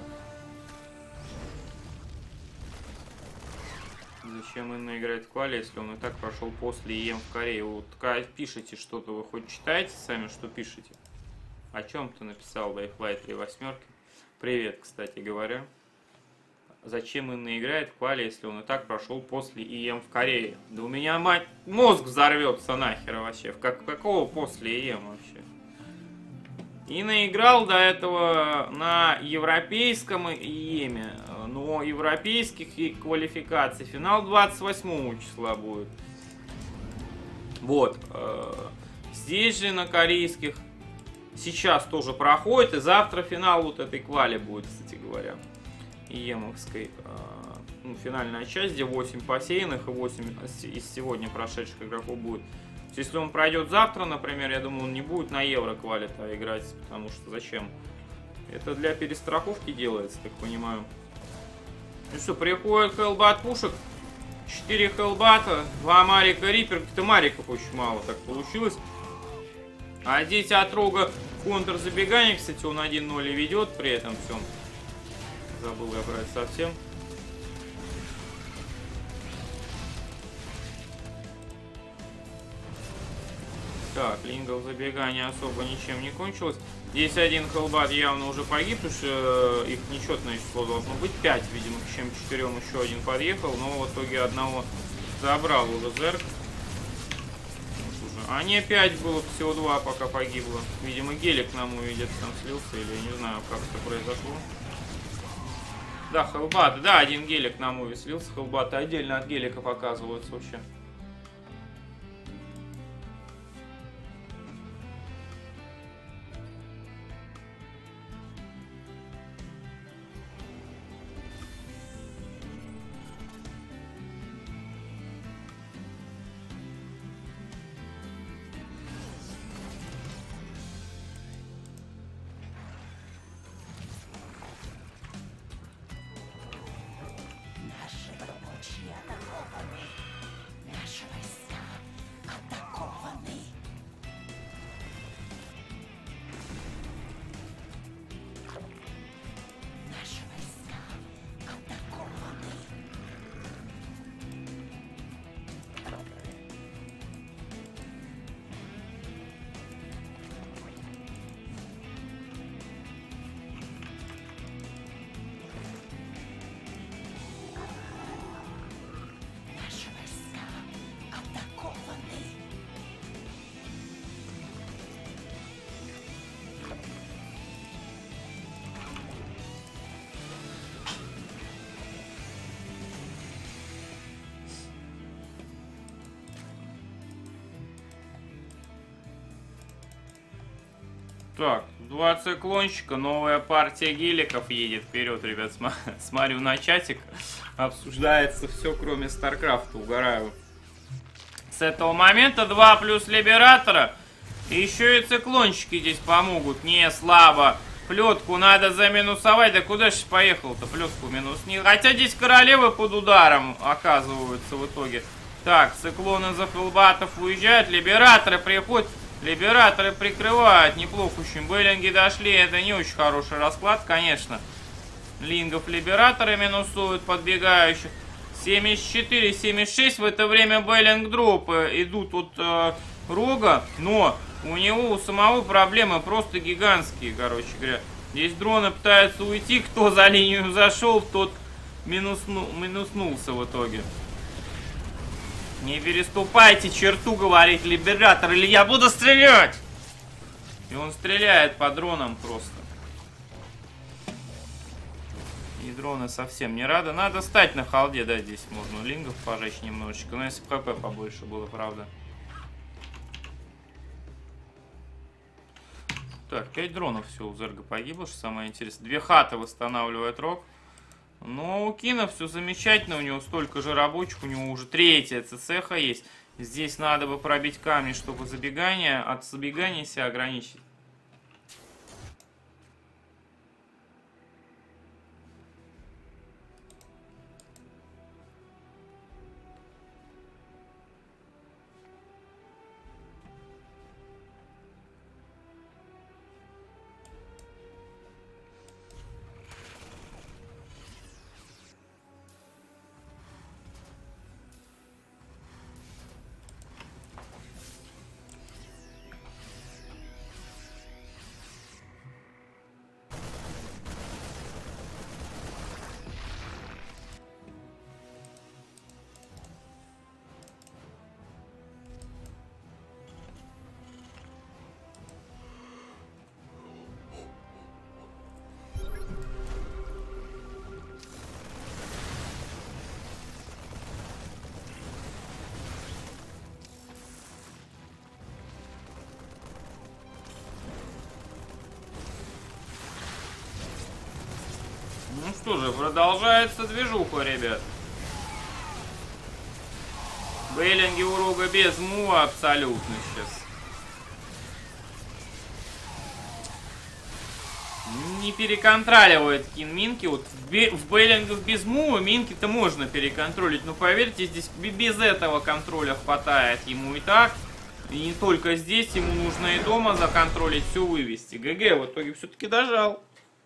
Зачем именно играть в квале, если он и так прошел после ЕМ в Корее? Вот пишите что-то, вы хоть читаете сами, что пишете? О чем ты написал Лайфлайт три восьмерки? Привет, кстати говоря. Зачем именно играет в квале, если он и так прошел после ЕМ в Корее? Да у меня, мать, мозг взорвется нахер вообще. В как, какого после ЕМ вообще? И наиграл до этого на европейском ЕМе, но европейских квалификаций финал двадцать восьмого числа будет. Вот. Здесь же на корейских сейчас тоже проходит, и завтра финал вот этой квали будет, кстати говоря, ЕМовской. Ну, финальная часть, где восемь посеянных и восемь из сегодня прошедших игроков будет. Если он пройдет завтра, например, я думаю, он не будет на евро квалита играть, потому что зачем? Это для перестраховки делается, так понимаю. Ну что, приходит хелбат пушек, четыре хелбата, два марика рипер, как-то мариков очень мало так получилось. А здесь от рога контрзабегание, кстати, он один ноль и ведет при этом всем. Забыл я брать совсем. Так, лингов забегания особо ничем не кончилось. Здесь один хелбат явно уже погиб, потому что их нечетное число должно быть пять, видимо, к чем четырем еще один подъехал, но в итоге одного забрал уже Зерк. А не пять было, всего два пока погибло. Видимо, гелик нам увидит, там слился, или не знаю, как это произошло. Да, хелбат, да, один гелик нам увидит слился, хелбаты отдельно от гелика показываются вообще. Так, два циклонщика, новая партия геликов едет вперед, ребят. Смотрю на чатик, обсуждается все, кроме Старкрафта, угораю. С этого момента два плюс Либератора, еще и циклонщики здесь помогут, не слабо. Плетку надо заминусовать, да куда же поехал-то, плетку минус не. Хотя здесь королевы под ударом оказываются в итоге. Так, циклоны за филбатов уезжают, Либераторы приходят. Либераторы прикрывают, неплохо очень. Беллинги дошли, это не очень хороший расклад, конечно. Лингов Либераторы минусуют подбегающих. семьдесят четыре, семьдесят шесть. В это время Бейлинг дроп идут от э, Рога. Но у него у самого проблемы просто гигантские, короче говоря. Здесь дроны пытаются уйти. Кто за линию зашел, тот минусну, минуснулся в итоге. Не переступайте черту, говорит Либератор, или я буду стрелять! И он стреляет по дронам просто. И дроны совсем не рады. Надо стать на халде, да, здесь можно лингов пожечь немножечко. Но если бы хп побольше было, правда. Так, пять дронов все, у Зерга погибло, что самое интересное. Две хаты восстанавливает Рог. Но у Кина все замечательно, у него столько же рабочих, у него уже третья ЦЦХ есть. Здесь надо бы пробить камни, чтобы забегание, от забегания себя ограничить. Ну что же, продолжается движуха, ребят. Бейлинги у Рога без мува абсолютно сейчас. Не переконтроливает Кин Минки. Вот в, в Бейлингах без мува Минки-то можно переконтролить. Но поверьте, здесь без этого контроля хватает ему и так. И не только здесь, ему нужно и дома законтролить, все вывести. ГГ в итоге все-таки дожал.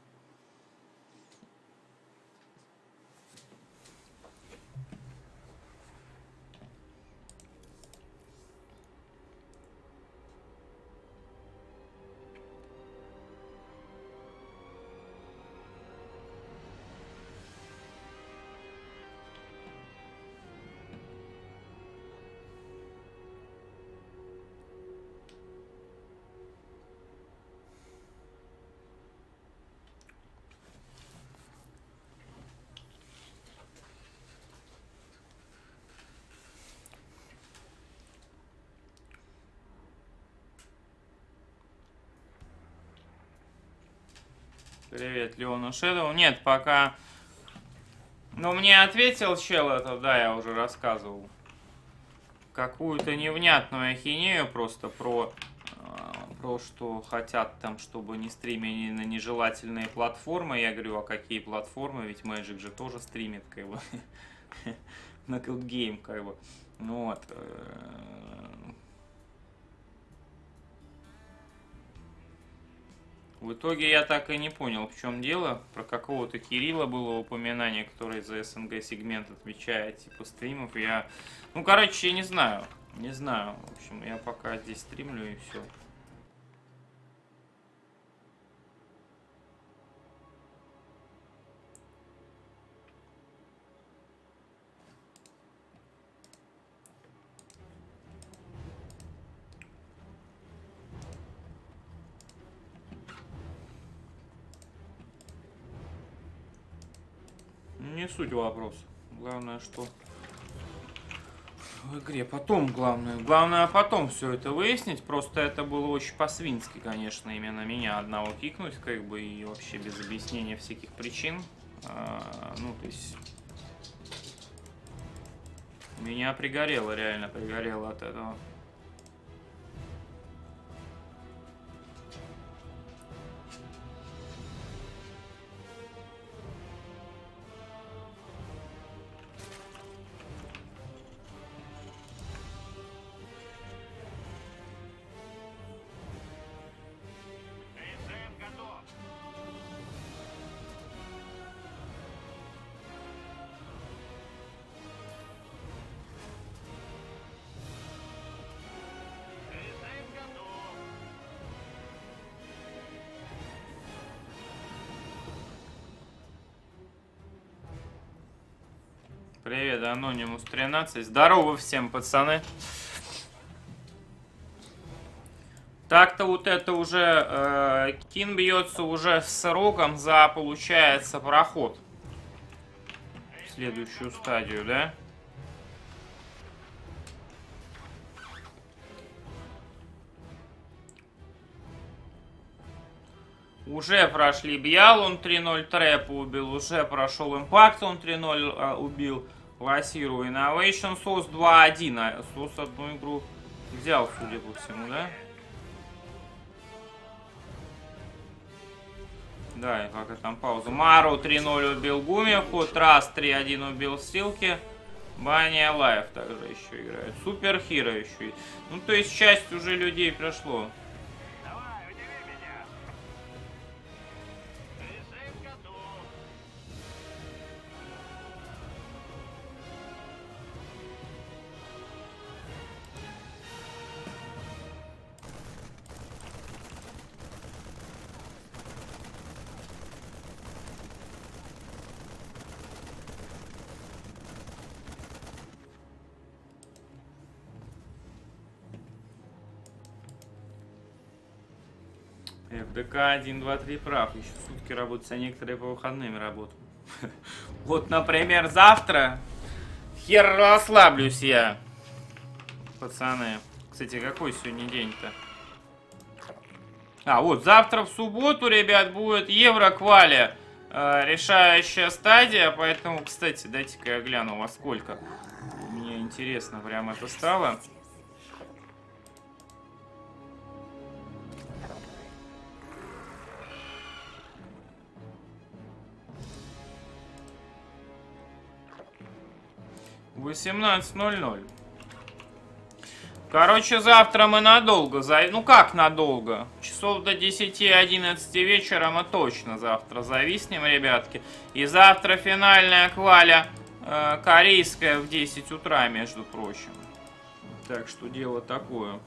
Привет, Леона Шэдоу. Нет, пока... Ну, мне ответил чел это, да, я уже рассказывал. Какую-то невнятную ахинею просто про... Про что хотят там, чтобы не стримили на нежелательные платформы. Я говорю, а какие платформы? Ведь Magic же тоже стримит, как бы. На Code Game, как бы. Ну вот... В итоге я так и не понял, в чем дело. Про какого-то Кирилла было упоминание, который за СНГ сегмент отвечает, типа стримов. Я, ну, короче, я не знаю. Не знаю. В общем, я пока здесь стримлю и все. Не суть вопрос. Главное, что в игре потом главное. Главное потом все это выяснить. Просто это было очень по-свински, конечно, именно меня одного кикнуть, как бы, и вообще без объяснения всяких причин. А, ну, то есть... Меня пригорело, реально пригорело от этого. Привет, Анонимус тринадцать. Здорово всем, пацаны. Так-то вот это уже... Э, Кин бьется уже с рогом за, получается, проход. В следующую стадию, да? Уже прошли Бьял, он три ноль трэп убил. Уже прошел Импакт, он три ноль а, убил. Лассиру Innovation. Сос два один. А Сос одну игру взял, судя по всему, да? Да, и пока там пауза. Мару три ноль убил Гумиху. Трас три один убил Стилки. Баня Лайф также еще играет. Супер Хиро еще. Ну, то есть часть уже людей прошло. эф дэ ка один, два, три прав. Еще сутки работают, а некоторые по выходным работают. Вот, например, завтра хер расслаблюсь я. Пацаны. Кстати, какой сегодня день-то? А, вот, завтра в субботу, ребят, будет Евро-квали. Э, решающая стадия. Поэтому, кстати, дайте-ка я гляну, во сколько. Мне интересно прям это стало. восемнадцать ноль ноль. Короче, завтра мы надолго, за... ну как надолго? Часов до десяти-одиннадцати вечера мы точно завтра зависнем, ребятки. И завтра финальная кваля э, корейская в десять утра, между прочим. Так что дело такое.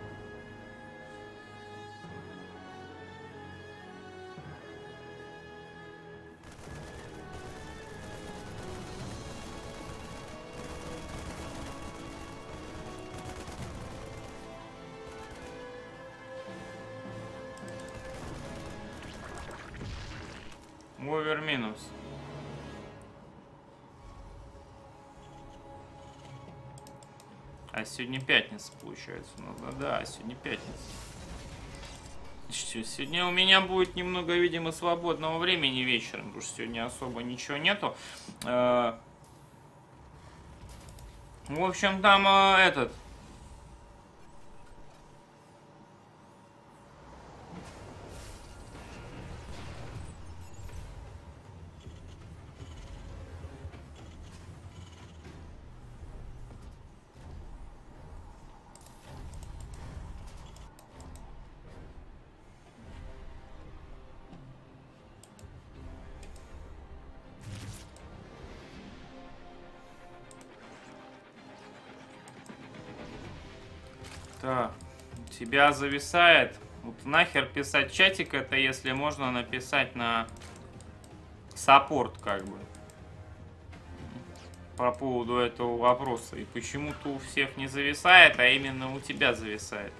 Овер минус. А сегодня пятница, получается. Ну, да, да, сегодня пятница. Что, сегодня у меня будет немного, видимо, свободного времени вечером, потому что сегодня особо ничего нету. В общем, там этот... Так, тебя зависает. Вот нахер писать чатик, это если можно написать на саппорт, как бы. По поводу этого вопроса. И почему-то у всех не зависает, а именно у тебя зависает.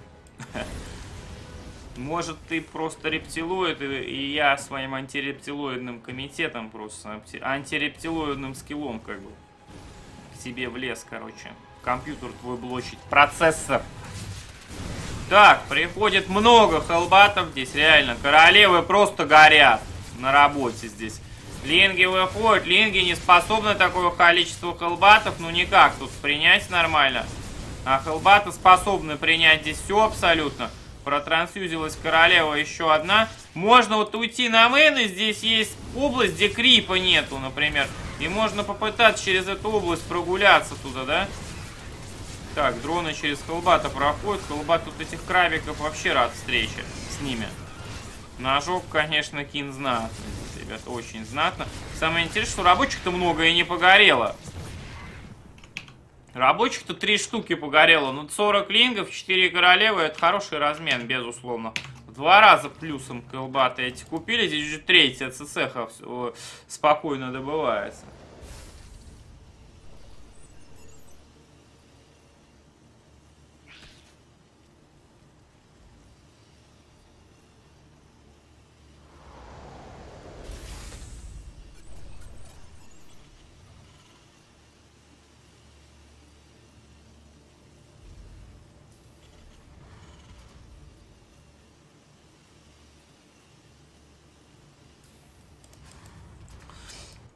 Может, ты просто рептилоид, и я своим антирептилоидным комитетом просто, антирептилоидным скиллом, как бы, к тебе влез, короче. Компьютер твой блочить. Процессор. Так, приходит много хелбатов здесь, реально. Королевы просто горят на работе здесь. Линги выходят. Линги не способны такое количество хелбатов, ну никак тут принять нормально. А хелбаты способны принять здесь все абсолютно. Протрансфьюзилась королева еще одна. Можно вот уйти на мейн, и здесь есть область, где крипа нету, например. И можно попытаться через эту область прогуляться туда, да? Так, дроны через хелбата проходят. Хелбат тут этих крабиков вообще рад встрече с ними. Ножок, конечно, Кин знатный. Ребят, очень знатно. Самое интересное, что рабочих-то много и не погорело. Рабочих-то три штуки погорело. Ну, сорок лингов, четыре королевы. Это хороший размен, безусловно. В два раза плюсом хелбаты эти купили. Здесь уже третья цеха спокойно добывается.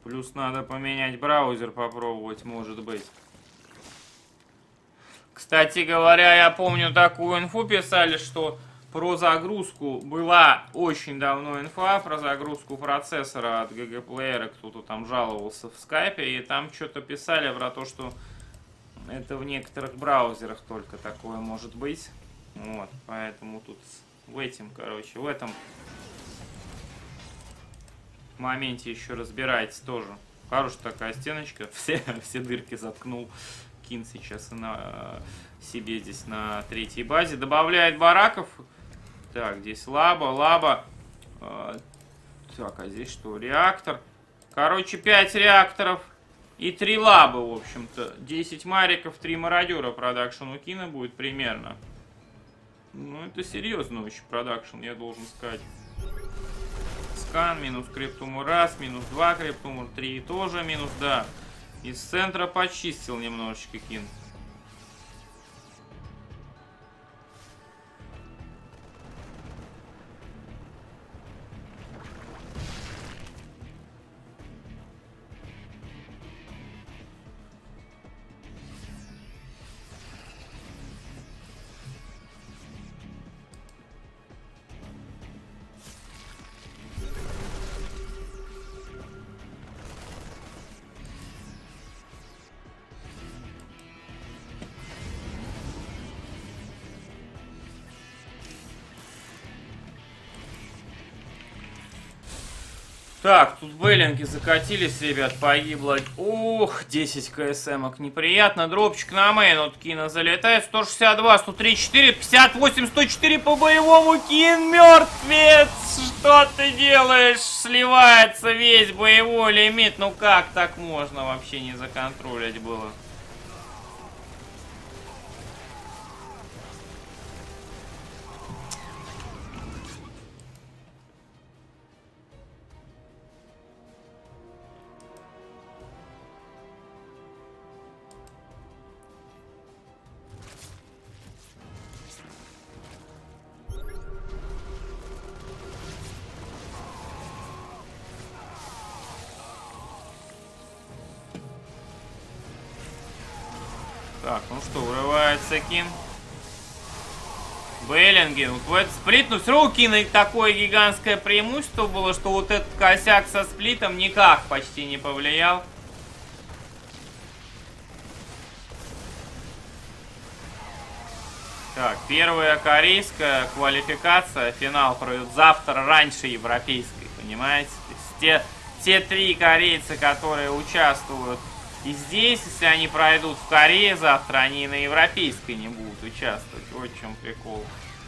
Плюс надо поменять браузер, попробовать, может быть. Кстати говоря, я помню такую инфу писали, что про загрузку была очень давно инфа, про загрузку процессора от джи джи Player, кто-то там жаловался в скайпе, и там что-то писали про то, что это в некоторых браузерах только такое может быть. Вот, поэтому тут в этом, короче, в этом моменте еще разбирайтесь тоже. Хорошая такая стеночка, все, все дырки заткнул. Кин сейчас и на себе здесь на третьей базе. Добавляет бараков. Так, здесь лаба, лаба. Так, а здесь что? Реактор. Короче, пять реакторов и три лабы, в общем-то. десять мариков, три мародера продакшн у Кина будет примерно. Ну, это серьезно очень продакшн, я должен сказать. Скан, минус криптумур раз, минус два криптумур, три тоже минус, да. Из центра почистил немножечко Кин. Так, тут бейлинги закатились, ребят, погибло. Ух, десять КСМок, неприятно. Дропчик на мейн от Кина залетает. сто шестьдесят два, сто тридцать четыре, пятьдесят восемь, сто четыре по боевому. Кин мертвец! Что ты делаешь? Сливается весь боевой лимит. Ну как так можно вообще не законтролить было? Так, ну что, вырывается Кин. Бейлинги. Вот в этот сплит, но все равно у Кина такое гигантское преимущество было, что вот этот косяк со сплитом никак почти не повлиял. Так, первая корейская квалификация, финал пройдет завтра, раньше европейской, понимаете? То есть те, те три корейца, которые участвуют и здесь, если они пройдут в Корее завтра, они и на европейской не будут участвовать. Вот в чем прикол.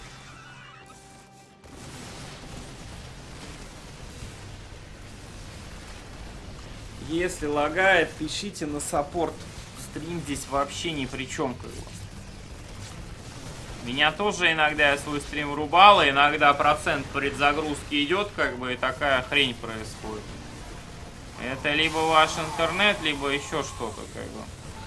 Если лагает, пишите на саппорт. Стрим здесь вообще ни при чем. Как бы. Меня тоже иногда я свой стрим рубал, и иногда процент предзагрузки идет, как бы, и такая хрень происходит. Это либо ваш интернет, либо еще что-то, как бы.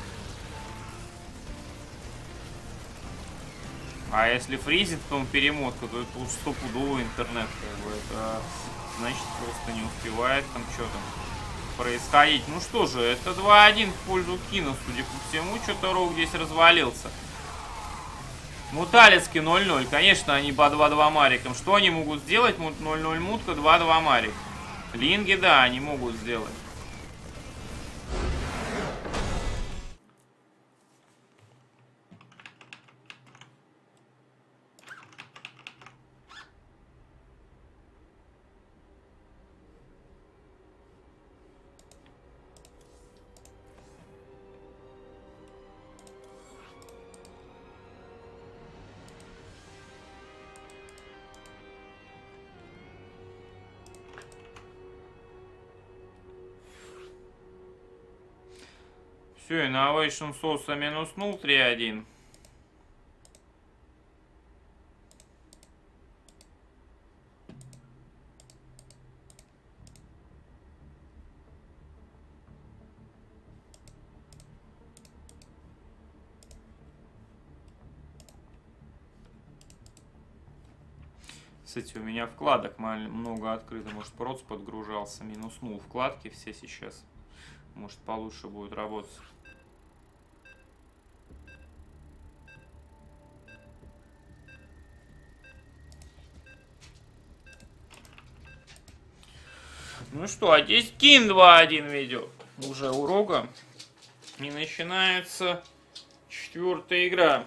А если фризит, потом перемотка, то это уж стопудовый интернет, как бы. Это значит просто не успевает там что-то происходить. Ну что же, это два один в пользу Кина, судя по всему. Что-то Рок здесь развалился. Муталецкий ноль ноль. Конечно, они по два-два марикам. Что они могут сделать? ноль ноль мутка, два-два марик. Линги, да, они могут сделать. Все, Innovation Source минуснул три один. Кстати, у меня вкладок много открыто. Может, проц подгружался. Минуснул вкладки все сейчас. Может, получше будет работать. Ну что, а здесь Кин два один ведет. Уже урога. И начинается четвертая игра.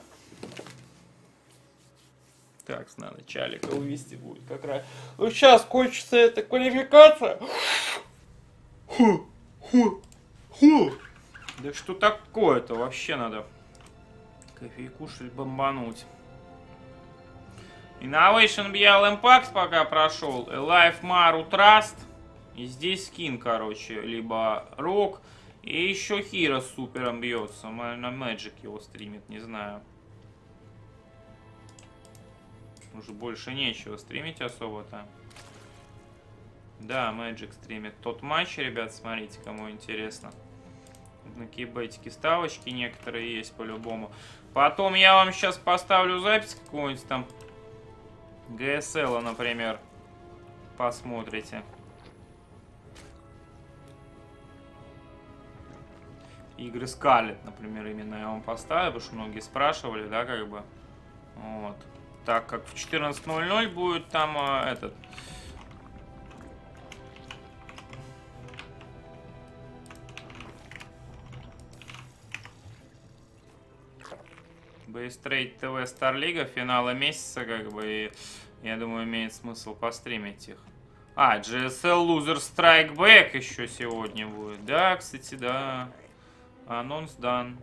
Так, надо Чалика увести будет как раз. Ну сейчас кончится эта квалификация. Ху, ху, ху. Да что такое-то? Вообще надо кофейку что ли бомбануть. Innovation би эл Impact пока прошел. Alive Maru Trust. И здесь скин, короче. Либо Рок. И еще Хиро с супером бьется. На Magic его стримит, не знаю. Уже больше нечего стримить особо-то. Да, Magic стримит тот матч, ребят, смотрите, кому интересно. На кейбетике ставочки некоторые есть по-любому. Потом я вам сейчас поставлю запись какого-нибудь там джи эс эл, например. Посмотрите. Игры Scarlet, например, именно я вам поставлю, потому что многие спрашивали, да, как бы. Вот. Так как в четырнадцать ноль ноль будет там а, этот... Бейстрейт ТВ Старлига, финала месяца, как бы, и я думаю, имеет смысл постримить их. А, джи эс эл Loser Strike Back еще сегодня будет. Да, кстати, да. Анонс дан.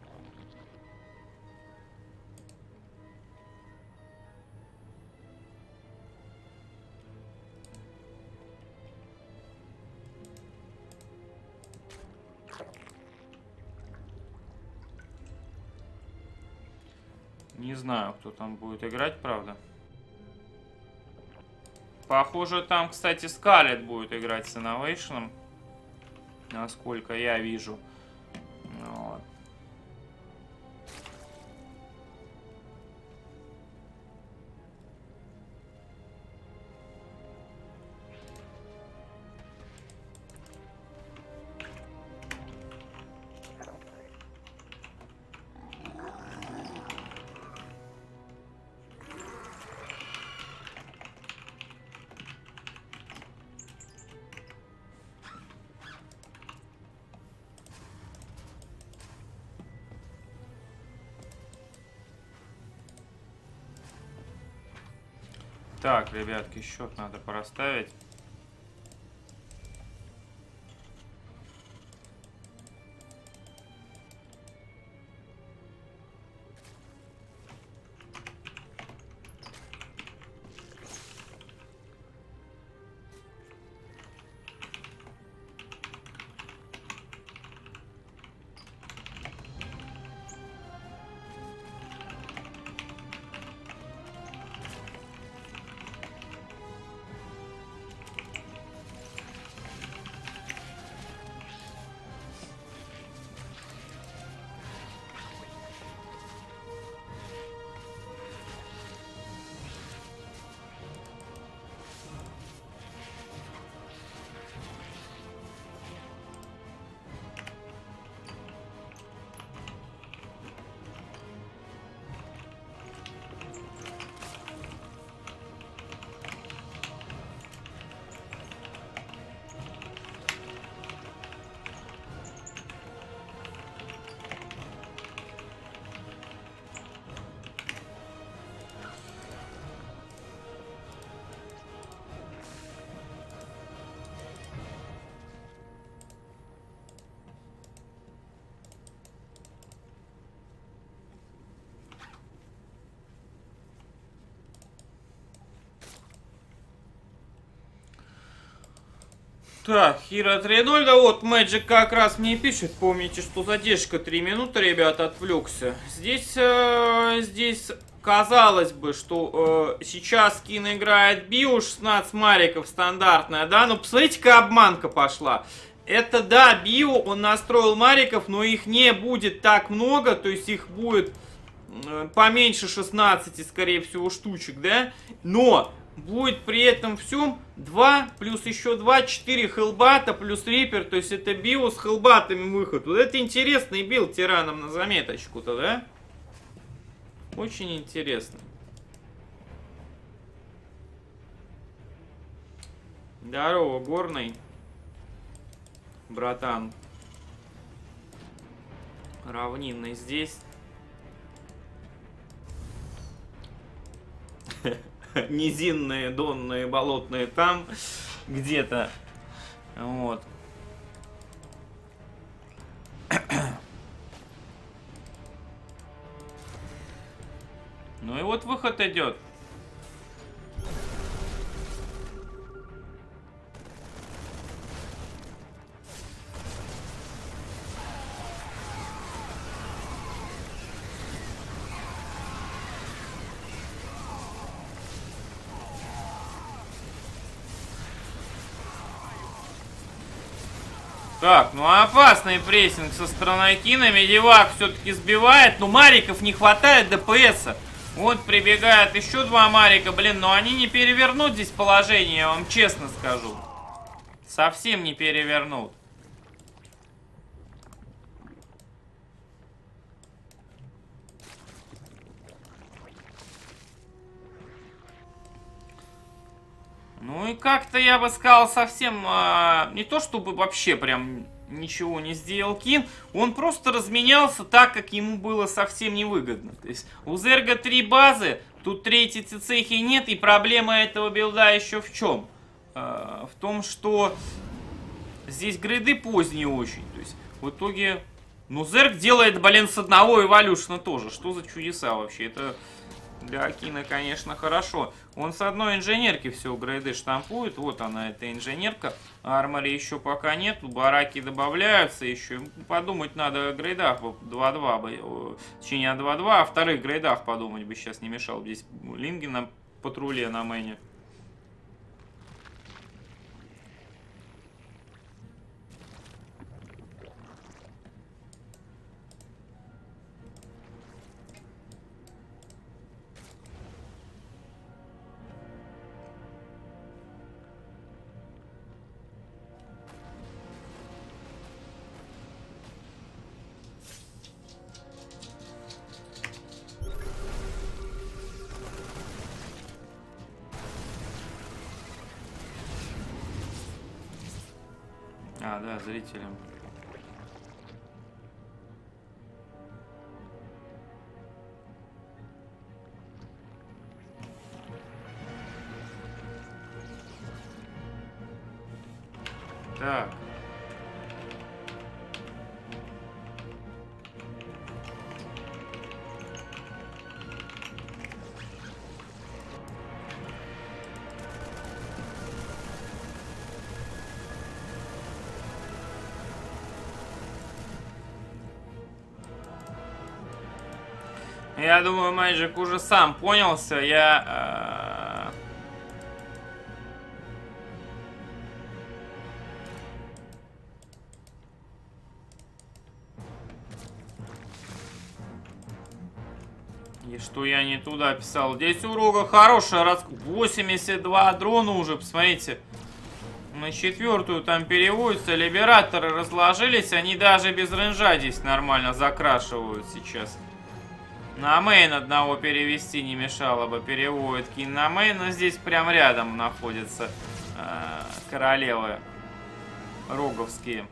Не знаю, кто там будет играть, правда. Похоже, там, кстати, Скарлет будет играть с Innovation, насколько я вижу. Вот. Так, ребятки, счет надо проставить. Так, Хиро три ноль, да вот, Magic как раз мне пишет, помните, что задержка три минуты, ребят, отвлекся. Здесь, э, здесь казалось бы, что э, сейчас Кин играет био шестнадцать мариков стандартная, да, но посмотрите-ка, обманка пошла. Это, да, био, он настроил мариков, но их не будет так много, то есть их будет э, поменьше шестнадцати, скорее всего, штучек, да, но... будет при этом всем два, плюс еще два, четыре хелбата, плюс рипер. То есть это био с хелбатами выход. Вот это интересный билд тираном на заметочку-то, да? Очень интересно. Здорово, горный. Братан. Равнинный здесь. Низинные, донные, болотные там. Где-то. Вот. Ну и вот выход идет. Так, ну опасный прессинг со стороны Кина. Медивак все-таки сбивает. Но мариков не хватает ДПСа. Вот прибегают еще два марика. Блин, но они не перевернут здесь положение, я вам честно скажу. Совсем не перевернут. Ну и как-то я бы сказал совсем, а, не то чтобы вообще прям ничего не сделал Кин, он просто разменялся так, как ему было совсем невыгодно. То есть у Зерга три базы, тут третьей цехи нет, и проблема этого билда еще в чем? А, в том, что здесь грейды поздние очень. То есть в итоге, ну Зерг делает, блин, с одного эволюшна тоже. Что за чудеса вообще? Это... Для Кина, конечно, хорошо. Он с одной инженерки все грейды штампует. Вот она, эта инженерка. Армори еще пока нет. Бараки добавляются еще. Подумать надо о грейдах. два-два бы. Точнее, два-два. О вторых грейдах подумать бы сейчас не мешал. Здесь линги на патруле на мэне. А, да, зрителям. Так. Я думаю, Мэджик уже сам понялся. Я... Э... И что я не туда писал. Здесь у Рога хорошая раз... восемьдесят два дрона уже, посмотрите. На четвертую там переводятся. Либераторы разложились. Они даже без ренжа здесь нормально закрашивают сейчас. На мейн одного перевести не мешало бы. Переводит Кин на мейн. Но здесь прям рядом находятся э, королевы роговские.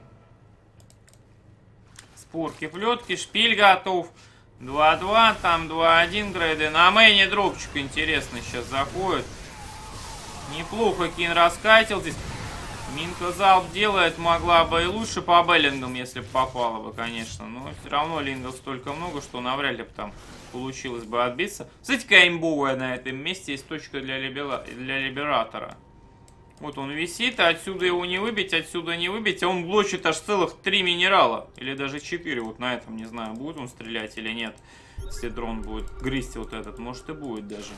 Спорки, плетки. Шпиль готов. два-два. Там два-один грейды. На мейне дропчик интересный сейчас заходит. Неплохо Кин раскатил здесь. Минка залп делает, могла бы и лучше по беллингам, если бы попала бы, конечно. Но все равно лингов столько много, что навряд ли бы там получилось бы отбиться. Кстати, какая имбовая на этом месте есть точка для, либера... для либератора. Вот он висит, а отсюда его не выбить, отсюда не выбить. А он блочит аж целых три минерала. Или даже четыре. Вот на этом, не знаю, будет он стрелять или нет. Если дрон будет грызть вот этот, может и будет даже.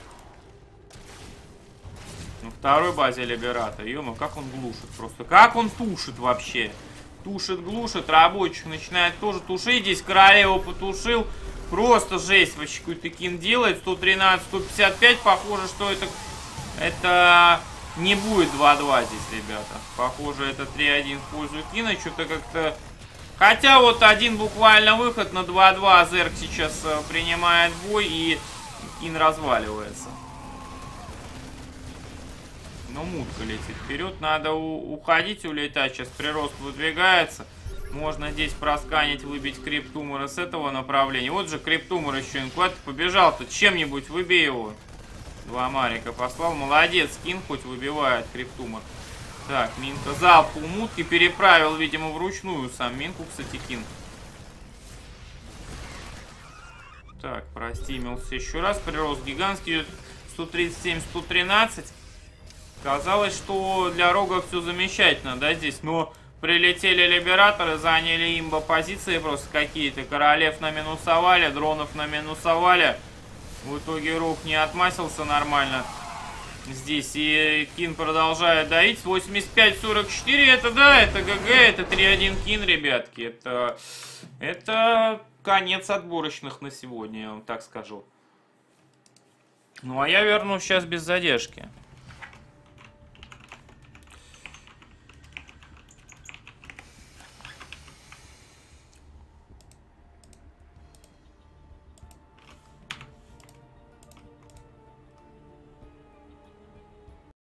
На второй базе либератора. Ё-моё, как он глушит просто. Как он тушит вообще. Тушит, глушит. Рабочих начинает тоже тушить. Здесь королеву потушил. Просто жесть вообще какой-то Кин делает. сто тринадцать, сто пятьдесят пять. Похоже, что это Это не будет два-два здесь, ребята. Похоже, это три-один в пользу Кина. Что-то как-то... Хотя вот один буквально выход на два-два. Зерк сейчас принимает бой, и Кин разваливается. Но мутка летит вперед. Надо уходить, улетать. Сейчас прирост выдвигается. Можно здесь просканить, выбить Криптумора с этого направления. Вот же Криптумор еще. Куда-то побежал-то. Чем-нибудь выбей его. Два Марика послал. Молодец, Кин хоть выбивает Криптумор. Так, Минка залп у мутки переправил, видимо, вручную сам Минку, кстати, Кин. Так, простимился еще раз. Прирост гигантский. сто тридцать семь сто тринадцать. Казалось, что для Рога все замечательно, да, здесь. Но прилетели либераторы, заняли имба позиции просто какие-то. Королев наминусовали, дронов наминусовали. В итоге Рог не отмасился нормально здесь. И Кин продолжает доить. восемьдесят пять сорок четыре. Это да, это ГГ. Это три-один Кин, ребятки. Это, это конец отборочных на сегодня, я вам так скажу. Ну а я вернусь сейчас без задержки.